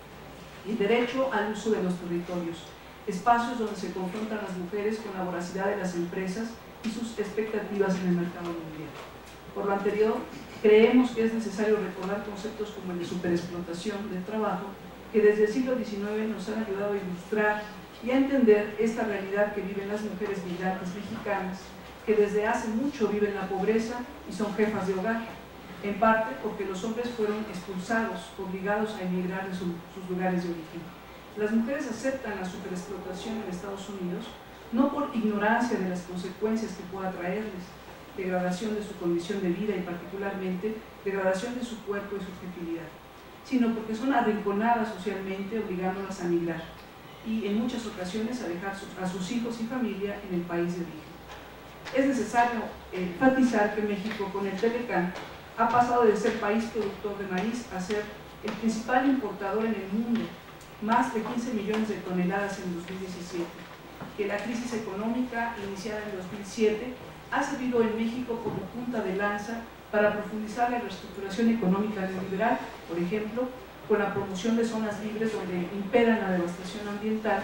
y derecho al uso de los territorios, espacios donde se confrontan las mujeres con la voracidad de las empresas y sus expectativas en el mercado mundial. Por lo anterior, creemos que es necesario recordar conceptos como el de superexplotación del trabajo, que desde el siglo XIX nos han ayudado a ilustrar y a entender esta realidad que viven las mujeres migrantes mexicanas, que desde hace mucho viven la pobreza y son jefas de hogar, en parte porque los hombres fueron expulsados, obligados a emigrar de sus lugares de origen. Las mujeres aceptan la superexplotación en Estados Unidos no por ignorancia de las consecuencias que pueda traerles, degradación de su condición de vida y particularmente degradación de su cuerpo y subjetividad, sino porque son arrinconadas socialmente, obligándolas a migrar y en muchas ocasiones a dejar a sus hijos y familia en el país de origen. Es necesario enfatizar que México, con el Telecán, ha pasado de ser país productor de maíz a ser el principal importador en el mundo, más de 15 millones de toneladas en 2017, que la crisis económica iniciada en 2007 ha servido en México como punta de lanza para profundizar la reestructuración económica neoliberal, por ejemplo, con la promoción de zonas libres donde imperan la devastación ambiental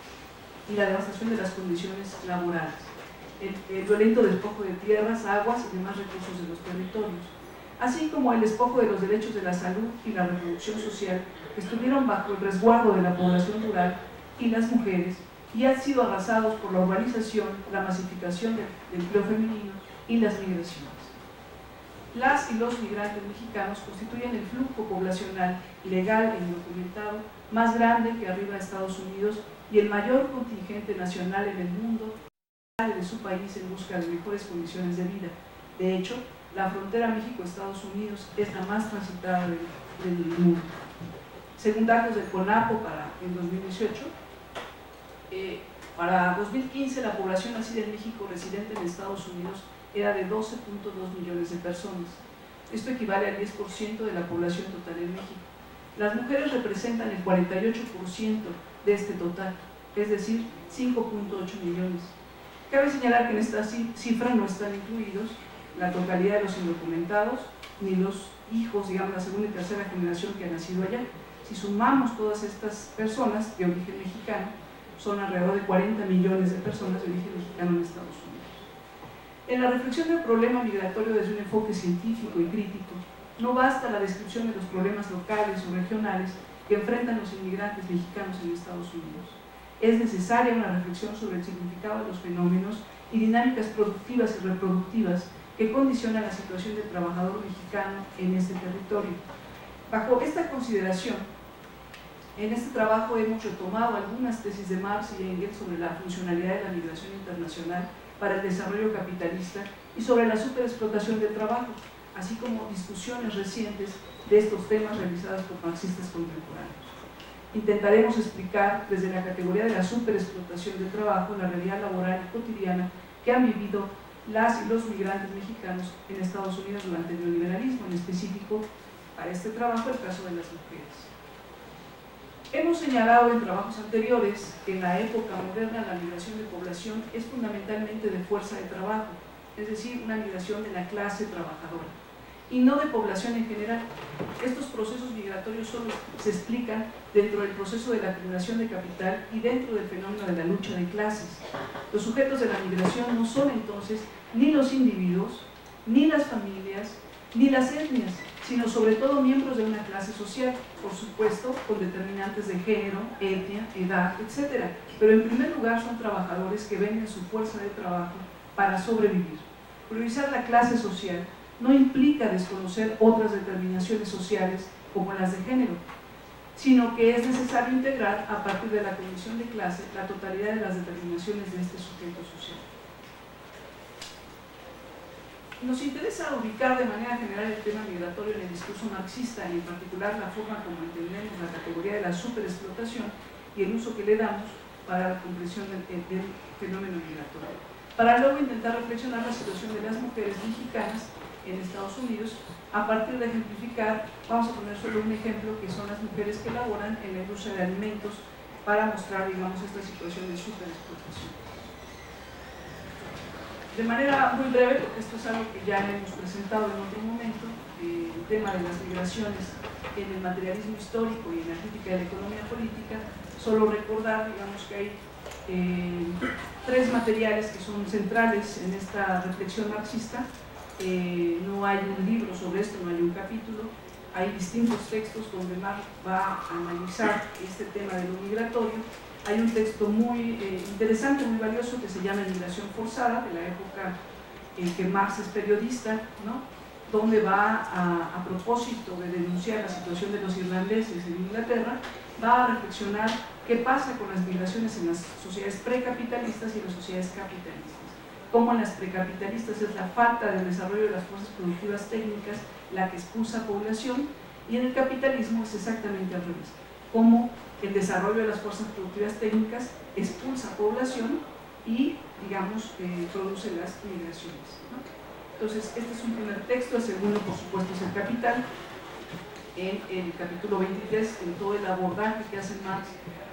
y la devastación de las condiciones laborales, el violento despojo de tierras, aguas y demás recursos de los territorios, así como el despojo de los derechos de la salud y la reproducción social que estuvieron bajo el resguardo de la población rural y las mujeres y han sido arrasados por la urbanización, la masificación del empleo femenino y las migraciones. Las y los migrantes mexicanos constituyen el flujo poblacional legal e indocumentado más grande que arriba de Estados Unidos y el mayor contingente nacional en el mundo sale de su país en busca de mejores condiciones de vida. De hecho, la frontera México-Estados Unidos es la más transitada del mundo. Según datos del CONAPO en 2018, para 2015 la población nacida en México residente en Estados Unidos era de 12.2 millones de personas. Esto equivale al 10% de la población total en México. Las mujeres representan el 48% de este total, es decir, 5.8 millones. Cabe señalar que en esta cifra no están incluidos la totalidad de los indocumentados, ni los hijos, digamos, la segunda y tercera generación que han nacido allá. Si sumamos todas estas personas de origen mexicano, son alrededor de 40 millones de personas de origen mexicano en Estados Unidos. En la reflexión del problema migratorio desde un enfoque científico y crítico, no basta la descripción de los problemas locales o regionales que enfrentan los inmigrantes mexicanos en Estados Unidos. Es necesaria una reflexión sobre el significado de los fenómenos y dinámicas productivas y reproductivas que condicionan la situación del trabajador mexicano en este territorio. Bajo esta consideración, en este trabajo hemos retomado algunas tesis de Marx y Engels sobre la funcionalidad de la migración internacional para el desarrollo capitalista y sobre la superexplotación del trabajo, así como discusiones recientes de estos temas realizadas por marxistas contemporáneos. Intentaremos explicar desde la categoría de la superexplotación del trabajo la realidad laboral y cotidiana que han vivido las y los migrantes mexicanos en Estados Unidos durante el neoliberalismo, en específico para este trabajo el caso de las mujeres. Hemos señalado en trabajos anteriores que en la época moderna la migración de población es fundamentalmente de fuerza de trabajo, es decir, una migración de la clase trabajadora, y no de población en general. Estos procesos migratorios solo se explican dentro del proceso de la acumulación de capital y dentro del fenómeno de la lucha de clases. Los sujetos de la migración no son entonces ni los individuos, ni las familias, ni las etnias, sino sobre todo miembros de una clase social, por supuesto, con determinantes de género, etnia, edad, etc. Pero en primer lugar son trabajadores que venden su fuerza de trabajo para sobrevivir. Priorizar la clase social no implica desconocer otras determinaciones sociales como las de género, sino que es necesario integrar a partir de la condición de clase la totalidad de las determinaciones de este sujeto social. Nos interesa ubicar de manera general el tema migratorio en el discurso marxista y en particular la forma como entendemos la categoría de la superexplotación y el uso que le damos para la comprensión del fenómeno migratorio, para luego intentar reflexionar la situación de las mujeres mexicanas en Estados Unidos a partir de ejemplificar, vamos a poner solo un ejemplo, que son las mujeres que laboran en la industria de alimentos, para mostrar, digamos, esta situación de superexplotación. De manera muy breve, porque esto es algo que ya hemos presentado en otro momento, el tema de las migraciones en el materialismo histórico y en la crítica de la economía política, solo recordar, digamos, que hay tres materiales que son centrales en esta reflexión marxista. No hay un libro sobre esto, no hay un capítulo, hay distintos textos donde Marx va a analizar este tema de lo migratorio. Hay un texto muy interesante, muy valioso, que se llama Migración Forzada, de la época en que Marx es periodista, ¿no?, donde va a propósito de denunciar la situación de los irlandeses en Inglaterra, va a reflexionar qué pasa con las migraciones en las sociedades precapitalistas y en las sociedades capitalistas. Como en las precapitalistas es la falta del desarrollo de las fuerzas productivas técnicas la que expulsa población, y en el capitalismo es exactamente al revés, como el desarrollo de las fuerzas productivas técnicas expulsa población y, digamos, produce las migraciones, ¿no? Entonces, este es un primer texto. El segundo, por supuesto, es el Capital, en el capítulo 23, en todo el abordaje que hace Marx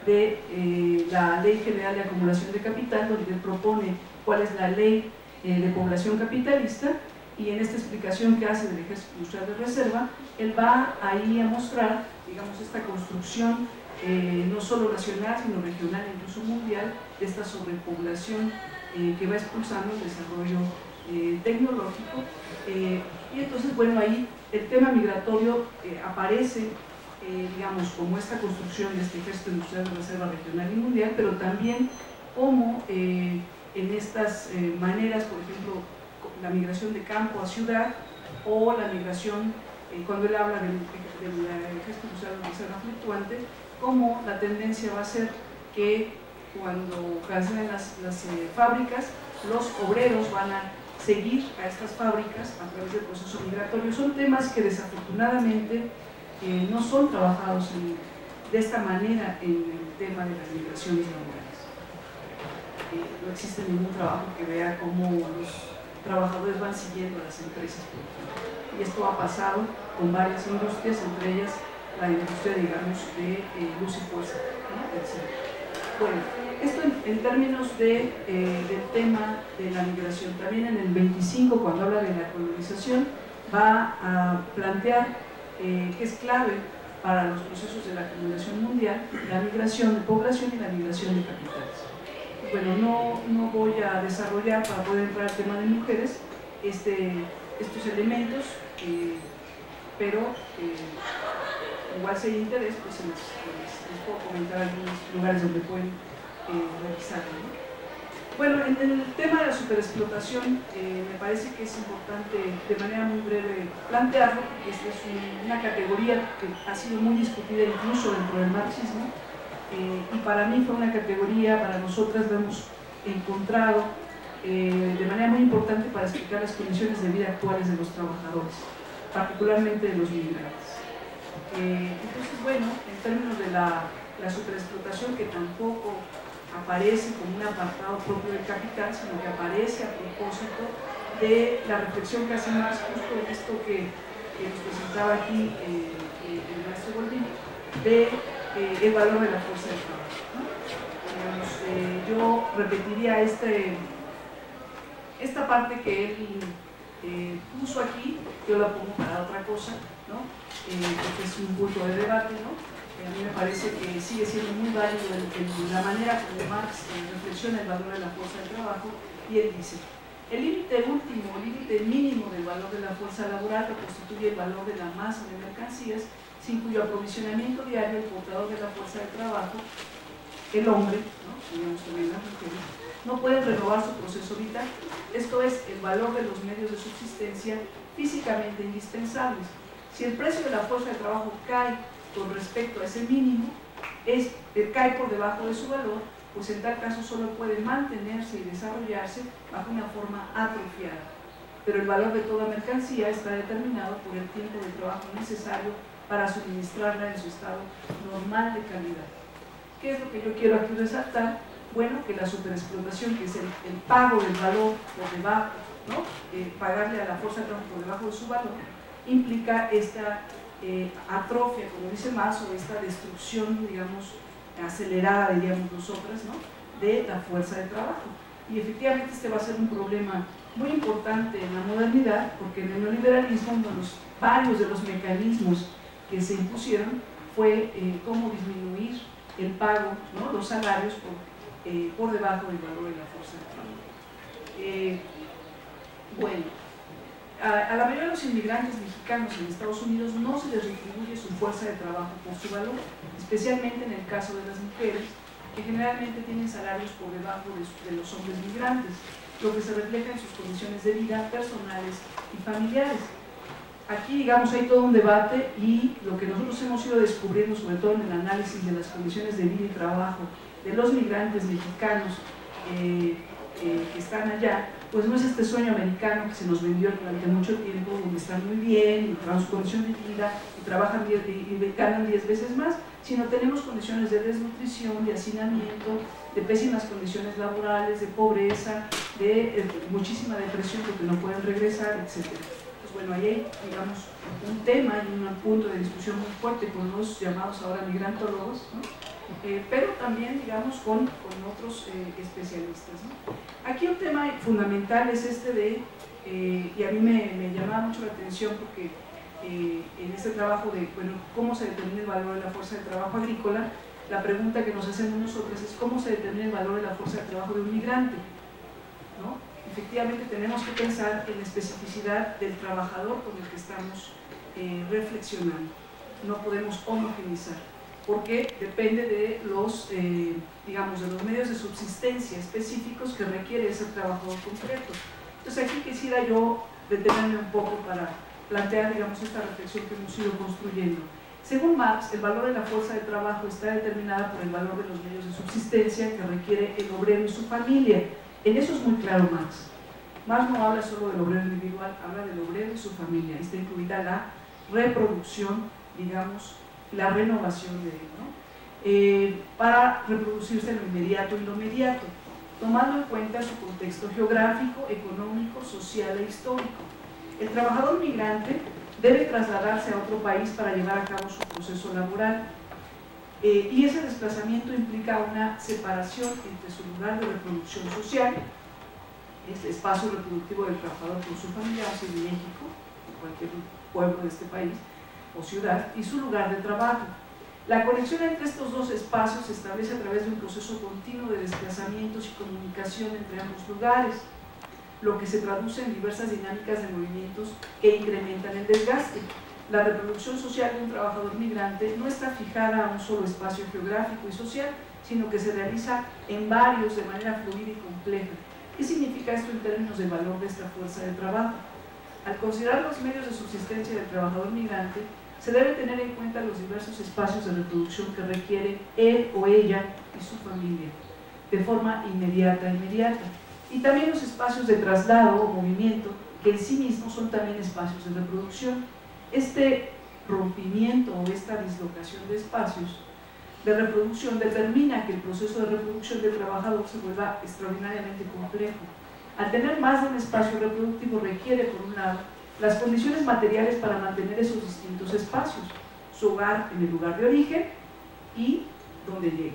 de la Ley General de Acumulación de Capital, donde él propone cuál es la ley de población capitalista, y en esta explicación que hace del Ejército Industrial de Reserva, él va ahí a mostrar, digamos, esta construcción no solo nacional, sino regional e incluso mundial, de esta sobrepoblación que va expulsando el desarrollo tecnológico. Y entonces, bueno, ahí el tema migratorio aparece, digamos, como esta construcción de este Ejército Industrial de Reserva regional y mundial, pero también como en estas maneras, por ejemplo, la migración de campo a ciudad, o la migración, cuando él habla del Ejército Industrial de Reserva fluctuante, como la tendencia va a ser que cuando cancelen las fábricas, los obreros van a seguir a estas fábricas a través del proceso migratorio. Son temas que desafortunadamente no son trabajados de esta manera en el tema de las migraciones laborales. No existe ningún trabajo que vea cómo los trabajadores van siguiendo a las empresas, por ejemplo. Y esto ha pasado con varias industrias, entre ellas la industria, digamos, de luz y fuerza, ¿no?, del cine. Bueno, esto en términos del tema de la migración. También en el 25, cuando habla de la colonización, va a plantear que es clave para los procesos de la acumulación mundial la migración de población y la migración de capitales. Bueno, no voy a desarrollar, para poder entrar al tema de mujeres, estos elementos, pero igual si hay interés, pues les puedo comentar algunos lugares donde pueden revisarlo, ¿no? Bueno, en el tema de la superexplotación, me parece que es importante de manera muy breve plantearlo, porque esta es una categoría que ha sido muy discutida incluso dentro del marxismo, y para mí fue una categoría, para nosotras la hemos encontrado de manera muy importante para explicar las condiciones de vida actuales de los trabajadores, particularmente de los migrantes. Entonces, bueno, en términos de la superexplotación, que tampoco aparece como un apartado propio del Capital, sino que aparece a propósito de la reflexión que hace Marx justo en esto que nos presentaba aquí el maestro Goldín, de el valor de la fuerza de trabajo, ¿no? Yo repetiría esta parte que él puso aquí, yo la pongo para otra cosa, ¿no? Porque es un punto de debate, ¿no? A mí me parece que sigue siendo muy válido la manera como Marx reflexiona el valor de la fuerza de trabajo, y él dice: el límite último, el límite mínimo del valor de la fuerza laboral lo constituye el valor de la masa de mercancías, sin cuyo aprovisionamiento diario el portador de la fuerza de trabajo, el hombre, ¿no? Digamos también las mujeres, no pueden renovar su proceso vital, esto es, el valor de los medios de subsistencia físicamente indispensables. Si el precio de la fuerza de trabajo cae con respecto a ese mínimo, cae por debajo de su valor, pues en tal caso solo puede mantenerse y desarrollarse bajo una forma atrofiada. Pero el valor de toda mercancía está determinado por el tiempo de trabajo necesario para suministrarla en su estado normal de calidad. ¿Qué es lo que yo quiero aquí resaltar? Bueno, que la superexplotación, que es el pago del valor por debajo, ¿no? Pagarle a la fuerza de trabajo por debajo de su valor, implica esta atrofia, como dice Marx, o esta destrucción, digamos, acelerada, diríamos nosotras, ¿no? De la fuerza de trabajo. Y efectivamente este va a ser un problema muy importante en la modernidad, porque en el neoliberalismo varios de los mecanismos que se impusieron fue cómo disminuir el pago, ¿no? Los salarios por debajo del valor de la fuerza de trabajo. Bueno, a la mayoría de los inmigrantes mexicanos en Estados Unidos no se les retribuye su fuerza de trabajo por su valor, especialmente en el caso de las mujeres, que generalmente tienen salarios por debajo de los hombres migrantes, lo que se refleja en sus condiciones de vida personales y familiares. Aquí, digamos, hay todo un debate, y lo que nosotros hemos ido descubriendo, sobre todo en el análisis de las condiciones de vida y trabajo de los migrantes mexicanos que están allá, pues no es este sueño americano que se nos vendió durante mucho tiempo, donde están muy bien, y trabajan su condición de vida, y trabajan y ganan 10 veces más, sino tenemos condiciones de desnutrición, de hacinamiento, de pésimas condiciones laborales, de pobreza, de muchísima depresión porque no pueden regresar, etc. Pues bueno, ahí hay, digamos, un tema y un punto de discusión muy fuerte con los llamados ahora migrantólogos, ¿no? Pero también, digamos, con otros especialistas, ¿no? Aquí un tema fundamental es este de, y a mí me llamaba mucho la atención porque en este trabajo de, bueno, cómo se determina el valor de la fuerza de trabajo agrícola, la pregunta que nos hacemos nosotros es cómo se determina el valor de la fuerza de trabajo de un migrante, ¿no? Efectivamente tenemos que pensar en la especificidad del trabajador con el que estamos reflexionando, no podemos homogeneizar, porque depende de los, digamos, de los medios de subsistencia específicos que requiere ese trabajador concreto. Entonces aquí quisiera yo detenerme un poco para plantear, digamos, esta reflexión que hemos ido construyendo. Según Marx, el valor de la fuerza de trabajo está determinada por el valor de los medios de subsistencia que requiere el obrero y su familia. En eso es muy claro Marx. Marx no habla solo del obrero individual, habla del obrero y su familia. Está incluida la reproducción, digamos, la renovación de él, ¿no? Para reproducirse en lo inmediato y lo mediato, tomando en cuenta su contexto geográfico, económico, social e histórico. El trabajador migrante debe trasladarse a otro país para llevar a cabo su proceso laboral, y ese desplazamiento implica una separación entre su lugar de reproducción social, este espacio reproductivo del trabajador con su familia, o sea, en México, en cualquier pueblo de este país o ciudad, y su lugar de trabajo. La conexión entre estos dos espacios se establece a través de un proceso continuo de desplazamientos y comunicación entre ambos lugares, lo que se traduce en diversas dinámicas de movimientos que incrementan el desgaste. La reproducción social de un trabajador migrante no está fijada a un solo espacio geográfico y social, sino que se realiza en varios de manera fluida y compleja. ¿Qué significa esto en términos de valor de esta fuerza de trabajo? Al considerar los medios de subsistencia del trabajador migrante, se debe tener en cuenta los diversos espacios de reproducción que requiere él o ella y su familia, de forma inmediata, y también los espacios de traslado o movimiento, que en sí mismos son también espacios de reproducción. Este rompimiento o esta dislocación de espacios de reproducción determina que el proceso de reproducción del trabajador se vuelva extraordinariamente complejo. Al tener más de un espacio reproductivo requiere, por un lado, las condiciones materiales para mantener esos distintos espacios, su hogar en el lugar de origen y donde llega,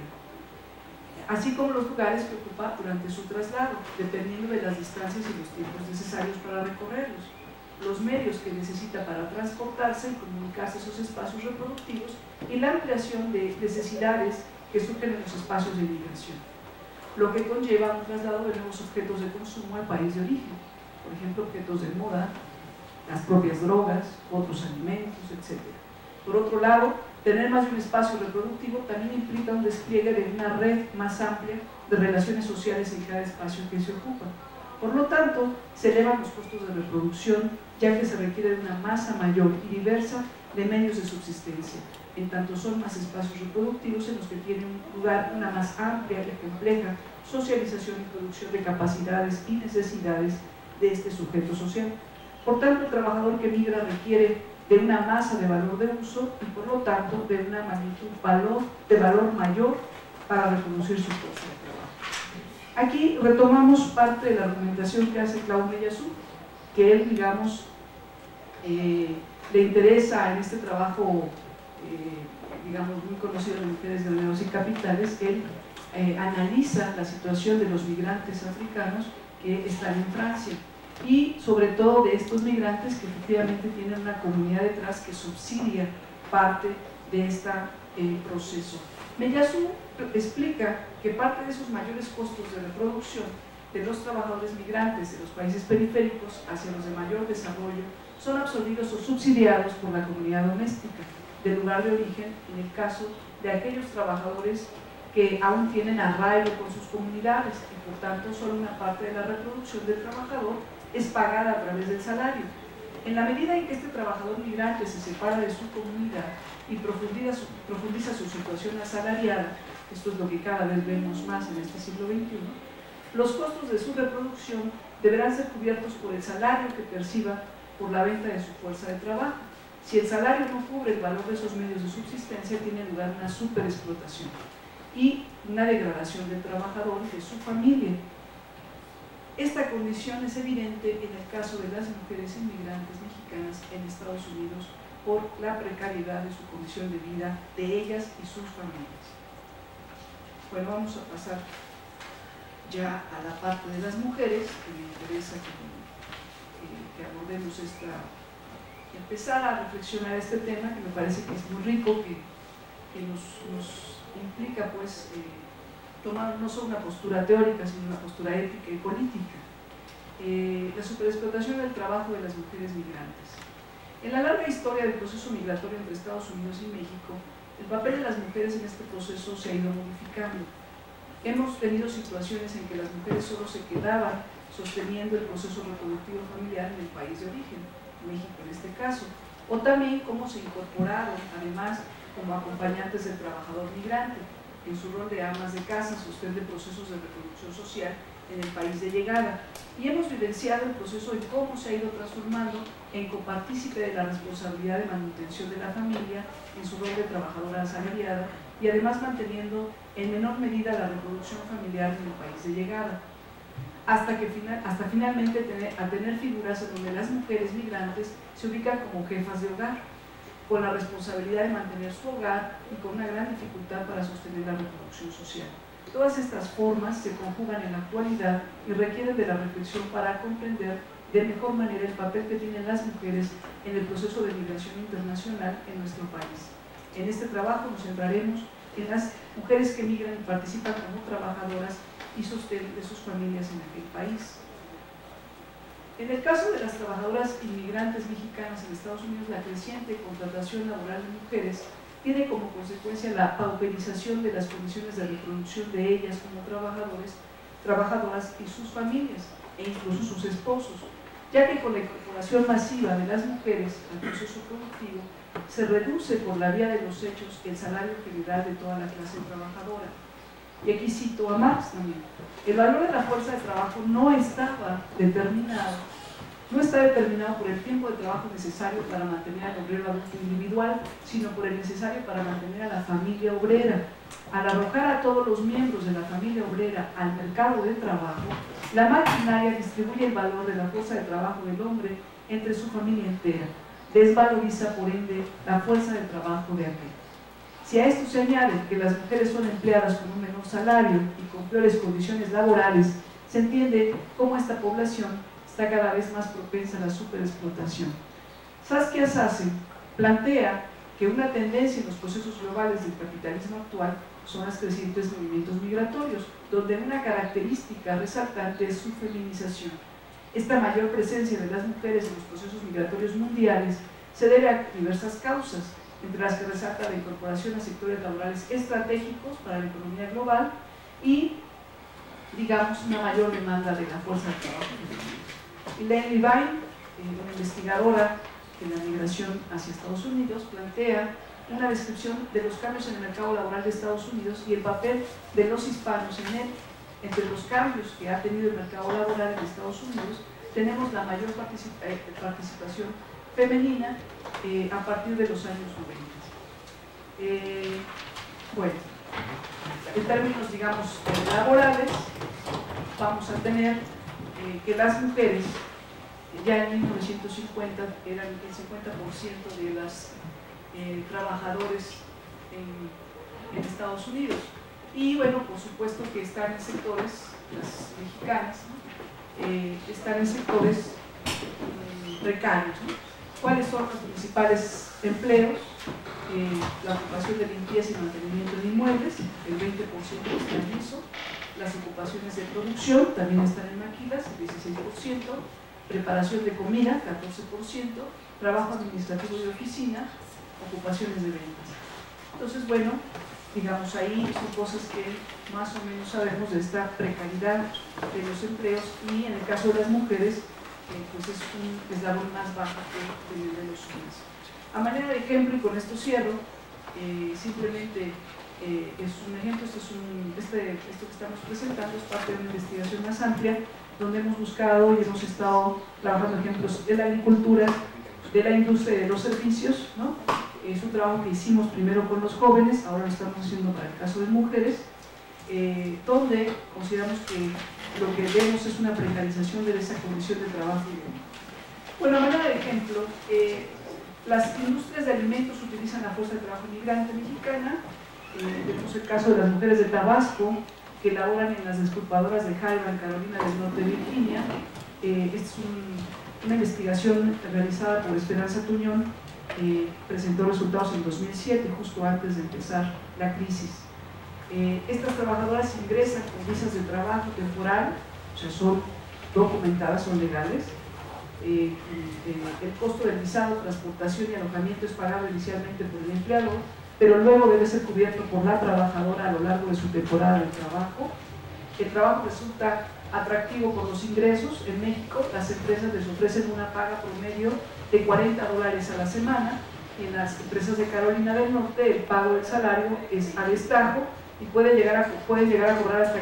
así como los lugares que ocupa durante su traslado, dependiendo de las distancias y los tiempos necesarios para recorrerlos, los medios que necesita para transportarse y comunicarse esos espacios reproductivos y la ampliación de necesidades que surgen en los espacios de migración, lo que conlleva un traslado de nuevos objetos de consumo al país de origen, por ejemplo, objetos de moda, las propias drogas, otros alimentos, etc. Por otro lado, tener más de un espacio reproductivo también implica un despliegue de una red más amplia de relaciones sociales en cada espacio que se ocupa. Por lo tanto, se elevan los costos de reproducción, ya que se requiere de una masa mayor y diversa de medios de subsistencia, en tanto son más espacios reproductivos en los que tiene lugar una más amplia y compleja socialización y producción de capacidades y necesidades de este sujeto social. Por tanto, el trabajador que migra requiere de una masa de valor de uso y por lo tanto de una magnitud de valor mayor para reproducir su fuerza de trabajo. Aquí retomamos parte de la argumentación que hace Claude Meillassoux, que él, digamos, le interesa en este trabajo, digamos, muy conocido de Mujeres, Guerreros y Capitales. Él analiza la situación de los migrantes africanos que están en Francia y sobre todo de estos migrantes que efectivamente tienen una comunidad detrás que subsidia parte de este proceso. Meillassoux explica que parte de esos mayores costos de reproducción de los trabajadores migrantes de los países periféricos hacia los de mayor desarrollo son absorbidos o subsidiados por la comunidad doméstica del lugar de origen, en el caso de aquellos trabajadores que aún tienen arraigo con sus comunidades y por tanto solo una parte de la reproducción del trabajador es pagada a través del salario. En la medida en que este trabajador migrante se separa de su comunidad y profundiza su situación asalariada, esto es lo que cada vez vemos más en este siglo XXI, los costos de su reproducción deberán ser cubiertos por el salario que perciba por la venta de su fuerza de trabajo. Si el salario no cubre el valor de esos medios de subsistencia, tiene lugar una superexplotación y una degradación del trabajador y de su familia. Esta condición es evidente en el caso de las mujeres inmigrantes mexicanas en Estados Unidos por la precariedad de su condición de vida de ellas y sus familias. Bueno, vamos a pasar ya a la parte de las mujeres, que me interesa que abordemos empezar a reflexionar este tema, que me parece que es muy rico, que nos implica pues tomar no solo una postura teórica, sino una postura ética y política. La superexplotación del trabajo de las mujeres migrantes. En la larga historia del proceso migratorio entre Estados Unidos y México, el papel de las mujeres en este proceso se ha ido modificando. Hemos tenido situaciones en que las mujeres solo se quedaban sosteniendo el proceso reproductivo familiar en el país de origen, México en este caso, o también cómo se incorporaron, además, como acompañantes del trabajador migrante, en su rol de amas de casa, sostén de procesos de reproducción social en el país de llegada. Y hemos vivenciado el proceso de cómo se ha ido transformando en copartícipe de la responsabilidad de manutención de la familia, en su rol de trabajadora asalariada, y además manteniendo en menor medida la reproducción familiar en el país de llegada, hasta finalmente tener figuras en donde las mujeres migrantes se ubican como jefas de hogar, con la responsabilidad de mantener su hogar y con una gran dificultad para sostener la reproducción social. Todas estas formas se conjugan en la actualidad y requieren de la reflexión para comprender de mejor manera el papel que tienen las mujeres en el proceso de migración internacional en nuestro país. En este trabajo nos centraremos en las mujeres que migran y participan como trabajadoras y sostén de sus familias en aquel país. En el caso de las trabajadoras inmigrantes mexicanas en Estados Unidos, la creciente contratación laboral de mujeres tiene como consecuencia la pauperización de las condiciones de reproducción de ellas como trabajadoras y sus familias, e incluso sus esposos, ya que con la incorporación masiva de las mujeres al proceso productivo, se reduce por la vía de los hechos el salario general de toda la clase trabajadora. Y aquí cito a Marx también. El valor de la fuerza de trabajo no estaba determinado no está determinado por el tiempo de trabajo necesario para mantener al obrero adulto individual, sino por el necesario para mantener a la familia obrera. Al arrojar a todos los miembros de la familia obrera al mercado de trabajo, la maquinaria distribuye el valor de la fuerza de trabajo del hombre entre su familia entera, desvaloriza por ende la fuerza de trabajo de aquel. Si a esto se añade que las mujeres son empleadas con un menor salario y con peores condiciones laborales, se entiende cómo esta población está cada vez más propensa a la superexplotación. Saskia Sassen plantea que una tendencia en los procesos globales del capitalismo actual son los crecientes movimientos migratorios, donde una característica resaltante es su feminización. Esta mayor presencia de las mujeres en los procesos migratorios mundiales se debe a diversas causas, entre las que resalta la incorporación a sectores laborales estratégicos para la economía global y, digamos, una mayor demanda de la fuerza de trabajo femenina. Elaine Levine, una investigadora de la migración hacia Estados Unidos, plantea una descripción de los cambios en el mercado laboral de Estados Unidos y el papel de los hispanos en él. Entre los cambios que ha tenido el mercado laboral en Estados Unidos, tenemos la mayor participación femenina a partir de los años 90. Bueno, en términos, digamos, laborales, vamos a tener que las mujeres ya en 1950 eran el 50% de las trabajadores en Estados Unidos. Y bueno, por supuesto que están en sectores, las mexicanas, ¿no? Están en sectores precarios, ¿no? ¿Cuáles son los principales empleos? La ocupación de limpieza y mantenimiento de inmuebles, el 20% está en eso. Las ocupaciones de producción también están en maquilas, el 16%. Preparación de comida, 14%. Trabajo administrativo de oficina, ocupaciones de ventas. Entonces, bueno, digamos, ahí son cosas que más o menos sabemos de esta precariedad de los empleos, y en el caso de las mujeres, pues es un eslabón más bajo que el de los hombres. A manera de ejemplo, y con esto cierro, simplemente es un ejemplo, esto que estamos presentando es parte de una investigación más amplia, donde hemos buscado y hemos estado trabajando ejemplos de la agricultura, de la industria y de los servicios, ¿no? Es un trabajo que hicimos primero con los jóvenes, ahora lo estamos haciendo para el caso de mujeres, donde consideramos que lo que vemos es una precarización de esa condición de trabajo. Bueno, a manera de ejemplo, las industrias de alimentos utilizan la fuerza de trabajo migrante mexicana. Tenemos el caso de las mujeres de Tabasco, que laboran en las desculpadoras de Jaiba, en Carolina del Norte, Virginia. Es una investigación realizada por Esperanza Tuñón, presentó resultados en 2007, justo antes de empezar la crisis. Estas trabajadoras ingresan con visas de trabajo temporal, o sea, son documentadas, son legales. El costo del visado, transportación y alojamiento es pagado inicialmente por el empleador, pero luego debe ser cubierto por la trabajadora a lo largo de su temporada de trabajo. El trabajo resulta atractivo por los ingresos. En México, las empresas les ofrecen una paga promedio de $40 a la semana. En las empresas de Carolina del Norte, el pago del salario es a destajo y pueden llegar a cobrar hasta $500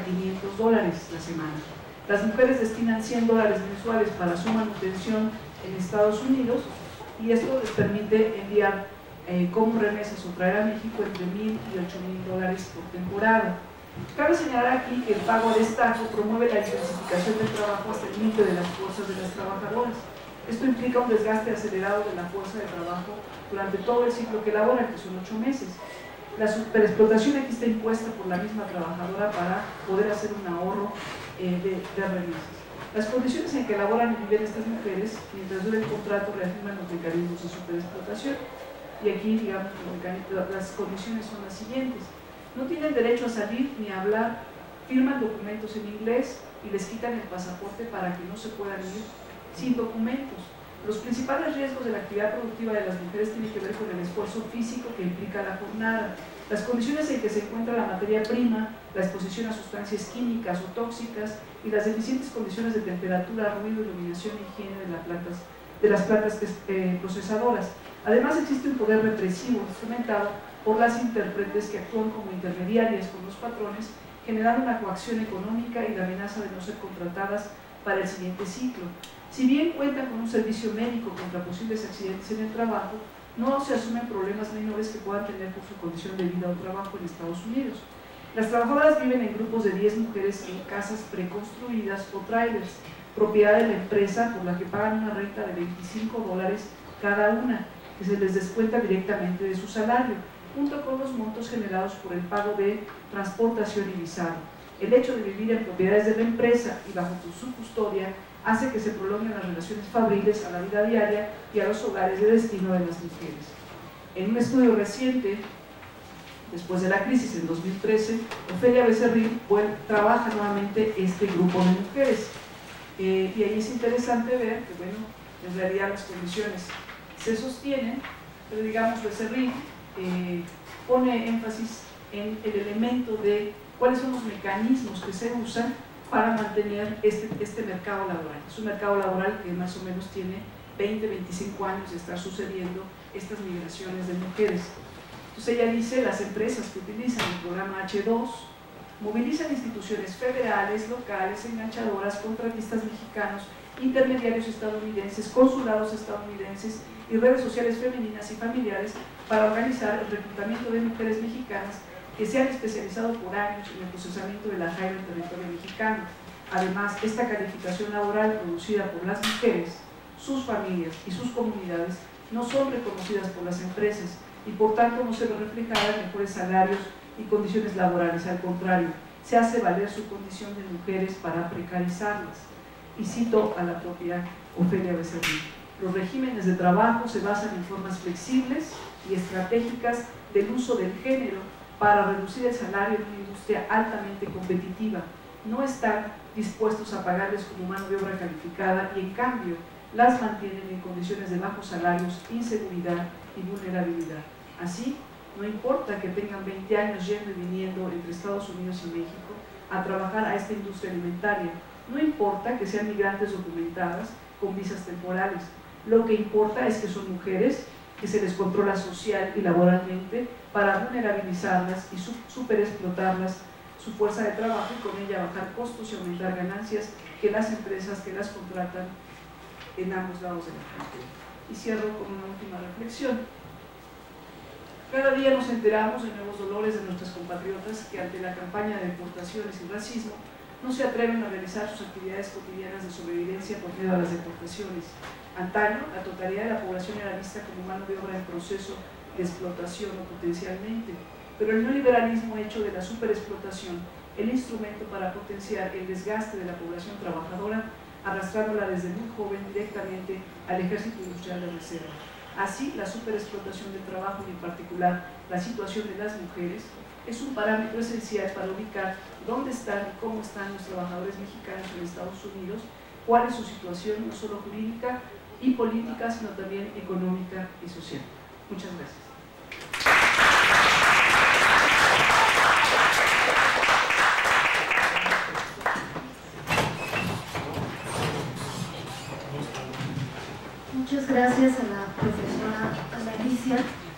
la semana. Las mujeres destinan $100 mensuales para su manutención en Estados Unidos, y esto les permite enviar como remesas o traer a México entre $1,000 y $8,000 por temporada. Cabe señalar aquí que el pago a destajo promueve la intensificación del trabajo hasta el límite de las fuerzas de las trabajadoras. Esto implica un desgaste acelerado de la fuerza de trabajo durante todo el ciclo que laboran, que son 8 meses. La superexplotación aquí está impuesta por la misma trabajadora para poder hacer un ahorro de remesas. Las condiciones en que laboran y viven estas mujeres mientras dure el contrato reafirman los mecanismos de superexplotación. Y aquí, digamos, las condiciones son las siguientes: no tienen derecho a salir ni a hablar, firman documentos en inglés y les quitan el pasaporte para que no se puedan ir sin documentos. Los principales riesgos de la actividad productiva de las mujeres tienen que ver con el esfuerzo físico que implica la jornada, las condiciones en que se encuentra la materia prima, la exposición a sustancias químicas o tóxicas y las deficientes condiciones de temperatura, ruido, iluminación e higiene de las plantas procesadoras. Además, existe un poder represivo instrumentado por las intérpretes que actúan como intermediarias con los patrones, generando una coacción económica y la amenaza de no ser contratadas para el siguiente ciclo. Si bien cuentan con un servicio médico contra posibles accidentes en el trabajo, no se asumen problemas menores que puedan tener por su condición de vida o trabajo en Estados Unidos. Las trabajadoras viven en grupos de 10 mujeres en casas preconstruidas o trailers, propiedad de la empresa, por la que pagan una renta de $25 cada una, que se les descuenta directamente de su salario, junto con los montos generados por el pago de transportación y visado. El hecho de vivir en propiedades de la empresa y bajo su custodia hace que se prolonguen las relaciones fabriles a la vida diaria y a los hogares de destino de las mujeres. En un estudio reciente, después de la crisis en 2013, Ofelia Becerril trabaja nuevamente este grupo de mujeres. Y ahí es interesante ver que, bueno, en realidad las condiciones se sostienen, pero digamos Becerril pone énfasis en el elemento de cuáles son los mecanismos que se usan para mantener este mercado laboral. Es un mercado laboral que más o menos tiene 20, 25 años de estar sucediendo estas migraciones de mujeres. Entonces ella dice, las empresas que utilizan el programa H2 movilizan instituciones federales, locales, enganchadoras, contratistas mexicanos, intermediarios estadounidenses, consulados estadounidenses y redes sociales femeninas y familiares para organizar el reclutamiento de mujeres mexicanas que se han especializado por años en el procesamiento de la JAI en el territorio mexicano. Además, esta calificación laboral producida por las mujeres, sus familias y sus comunidades no son reconocidas por las empresas y por tanto no se ve reflejada en mejores salarios y condiciones laborales. Al contrario, se hace valer su condición de mujeres para precarizarlas. Y cito a la propia Ofelia Becerril: los regímenes de trabajo se basan en formas flexibles y estratégicas del uso del género para reducir el salario en una industria altamente competitiva. No están dispuestos a pagarles como mano de obra calificada y en cambio las mantienen en condiciones de bajos salarios, inseguridad y vulnerabilidad. Así, no importa que tengan 20 años yendo y viniendo entre Estados Unidos y México a trabajar a esta industria alimentaria, no importa que sean migrantes documentadas con visas temporales, lo que importa es que son mujeres que se les controla social y laboralmente para vulnerabilizarlas y superexplotarlas su fuerza de trabajo y con ella bajar costos y aumentar ganancias que las empresas que las contratan en ambos lados de la frontera. Y cierro con una última reflexión. Cada día nos enteramos de nuevos dolores de nuestras compatriotas que ante la campaña de deportaciones y racismo no se atreven a realizar sus actividades cotidianas de sobrevivencia por miedo a las deportaciones. Antaño, la totalidad de la población era vista como mano de obra en proceso de explotación o potencialmente, pero el neoliberalismo ha hecho de la superexplotación el instrumento para potenciar el desgaste de la población trabajadora, arrastrándola desde muy joven directamente al ejército industrial de reserva. Así, la superexplotación del trabajo y en particular la situación de las mujeres es un parámetro esencial para ubicar dónde están y cómo están los trabajadores mexicanos en Estados Unidos, cuál es su situación no solo jurídica y política, sino también económica y social. Muchas gracias. Muchas gracias a la profesora Ana Alicia.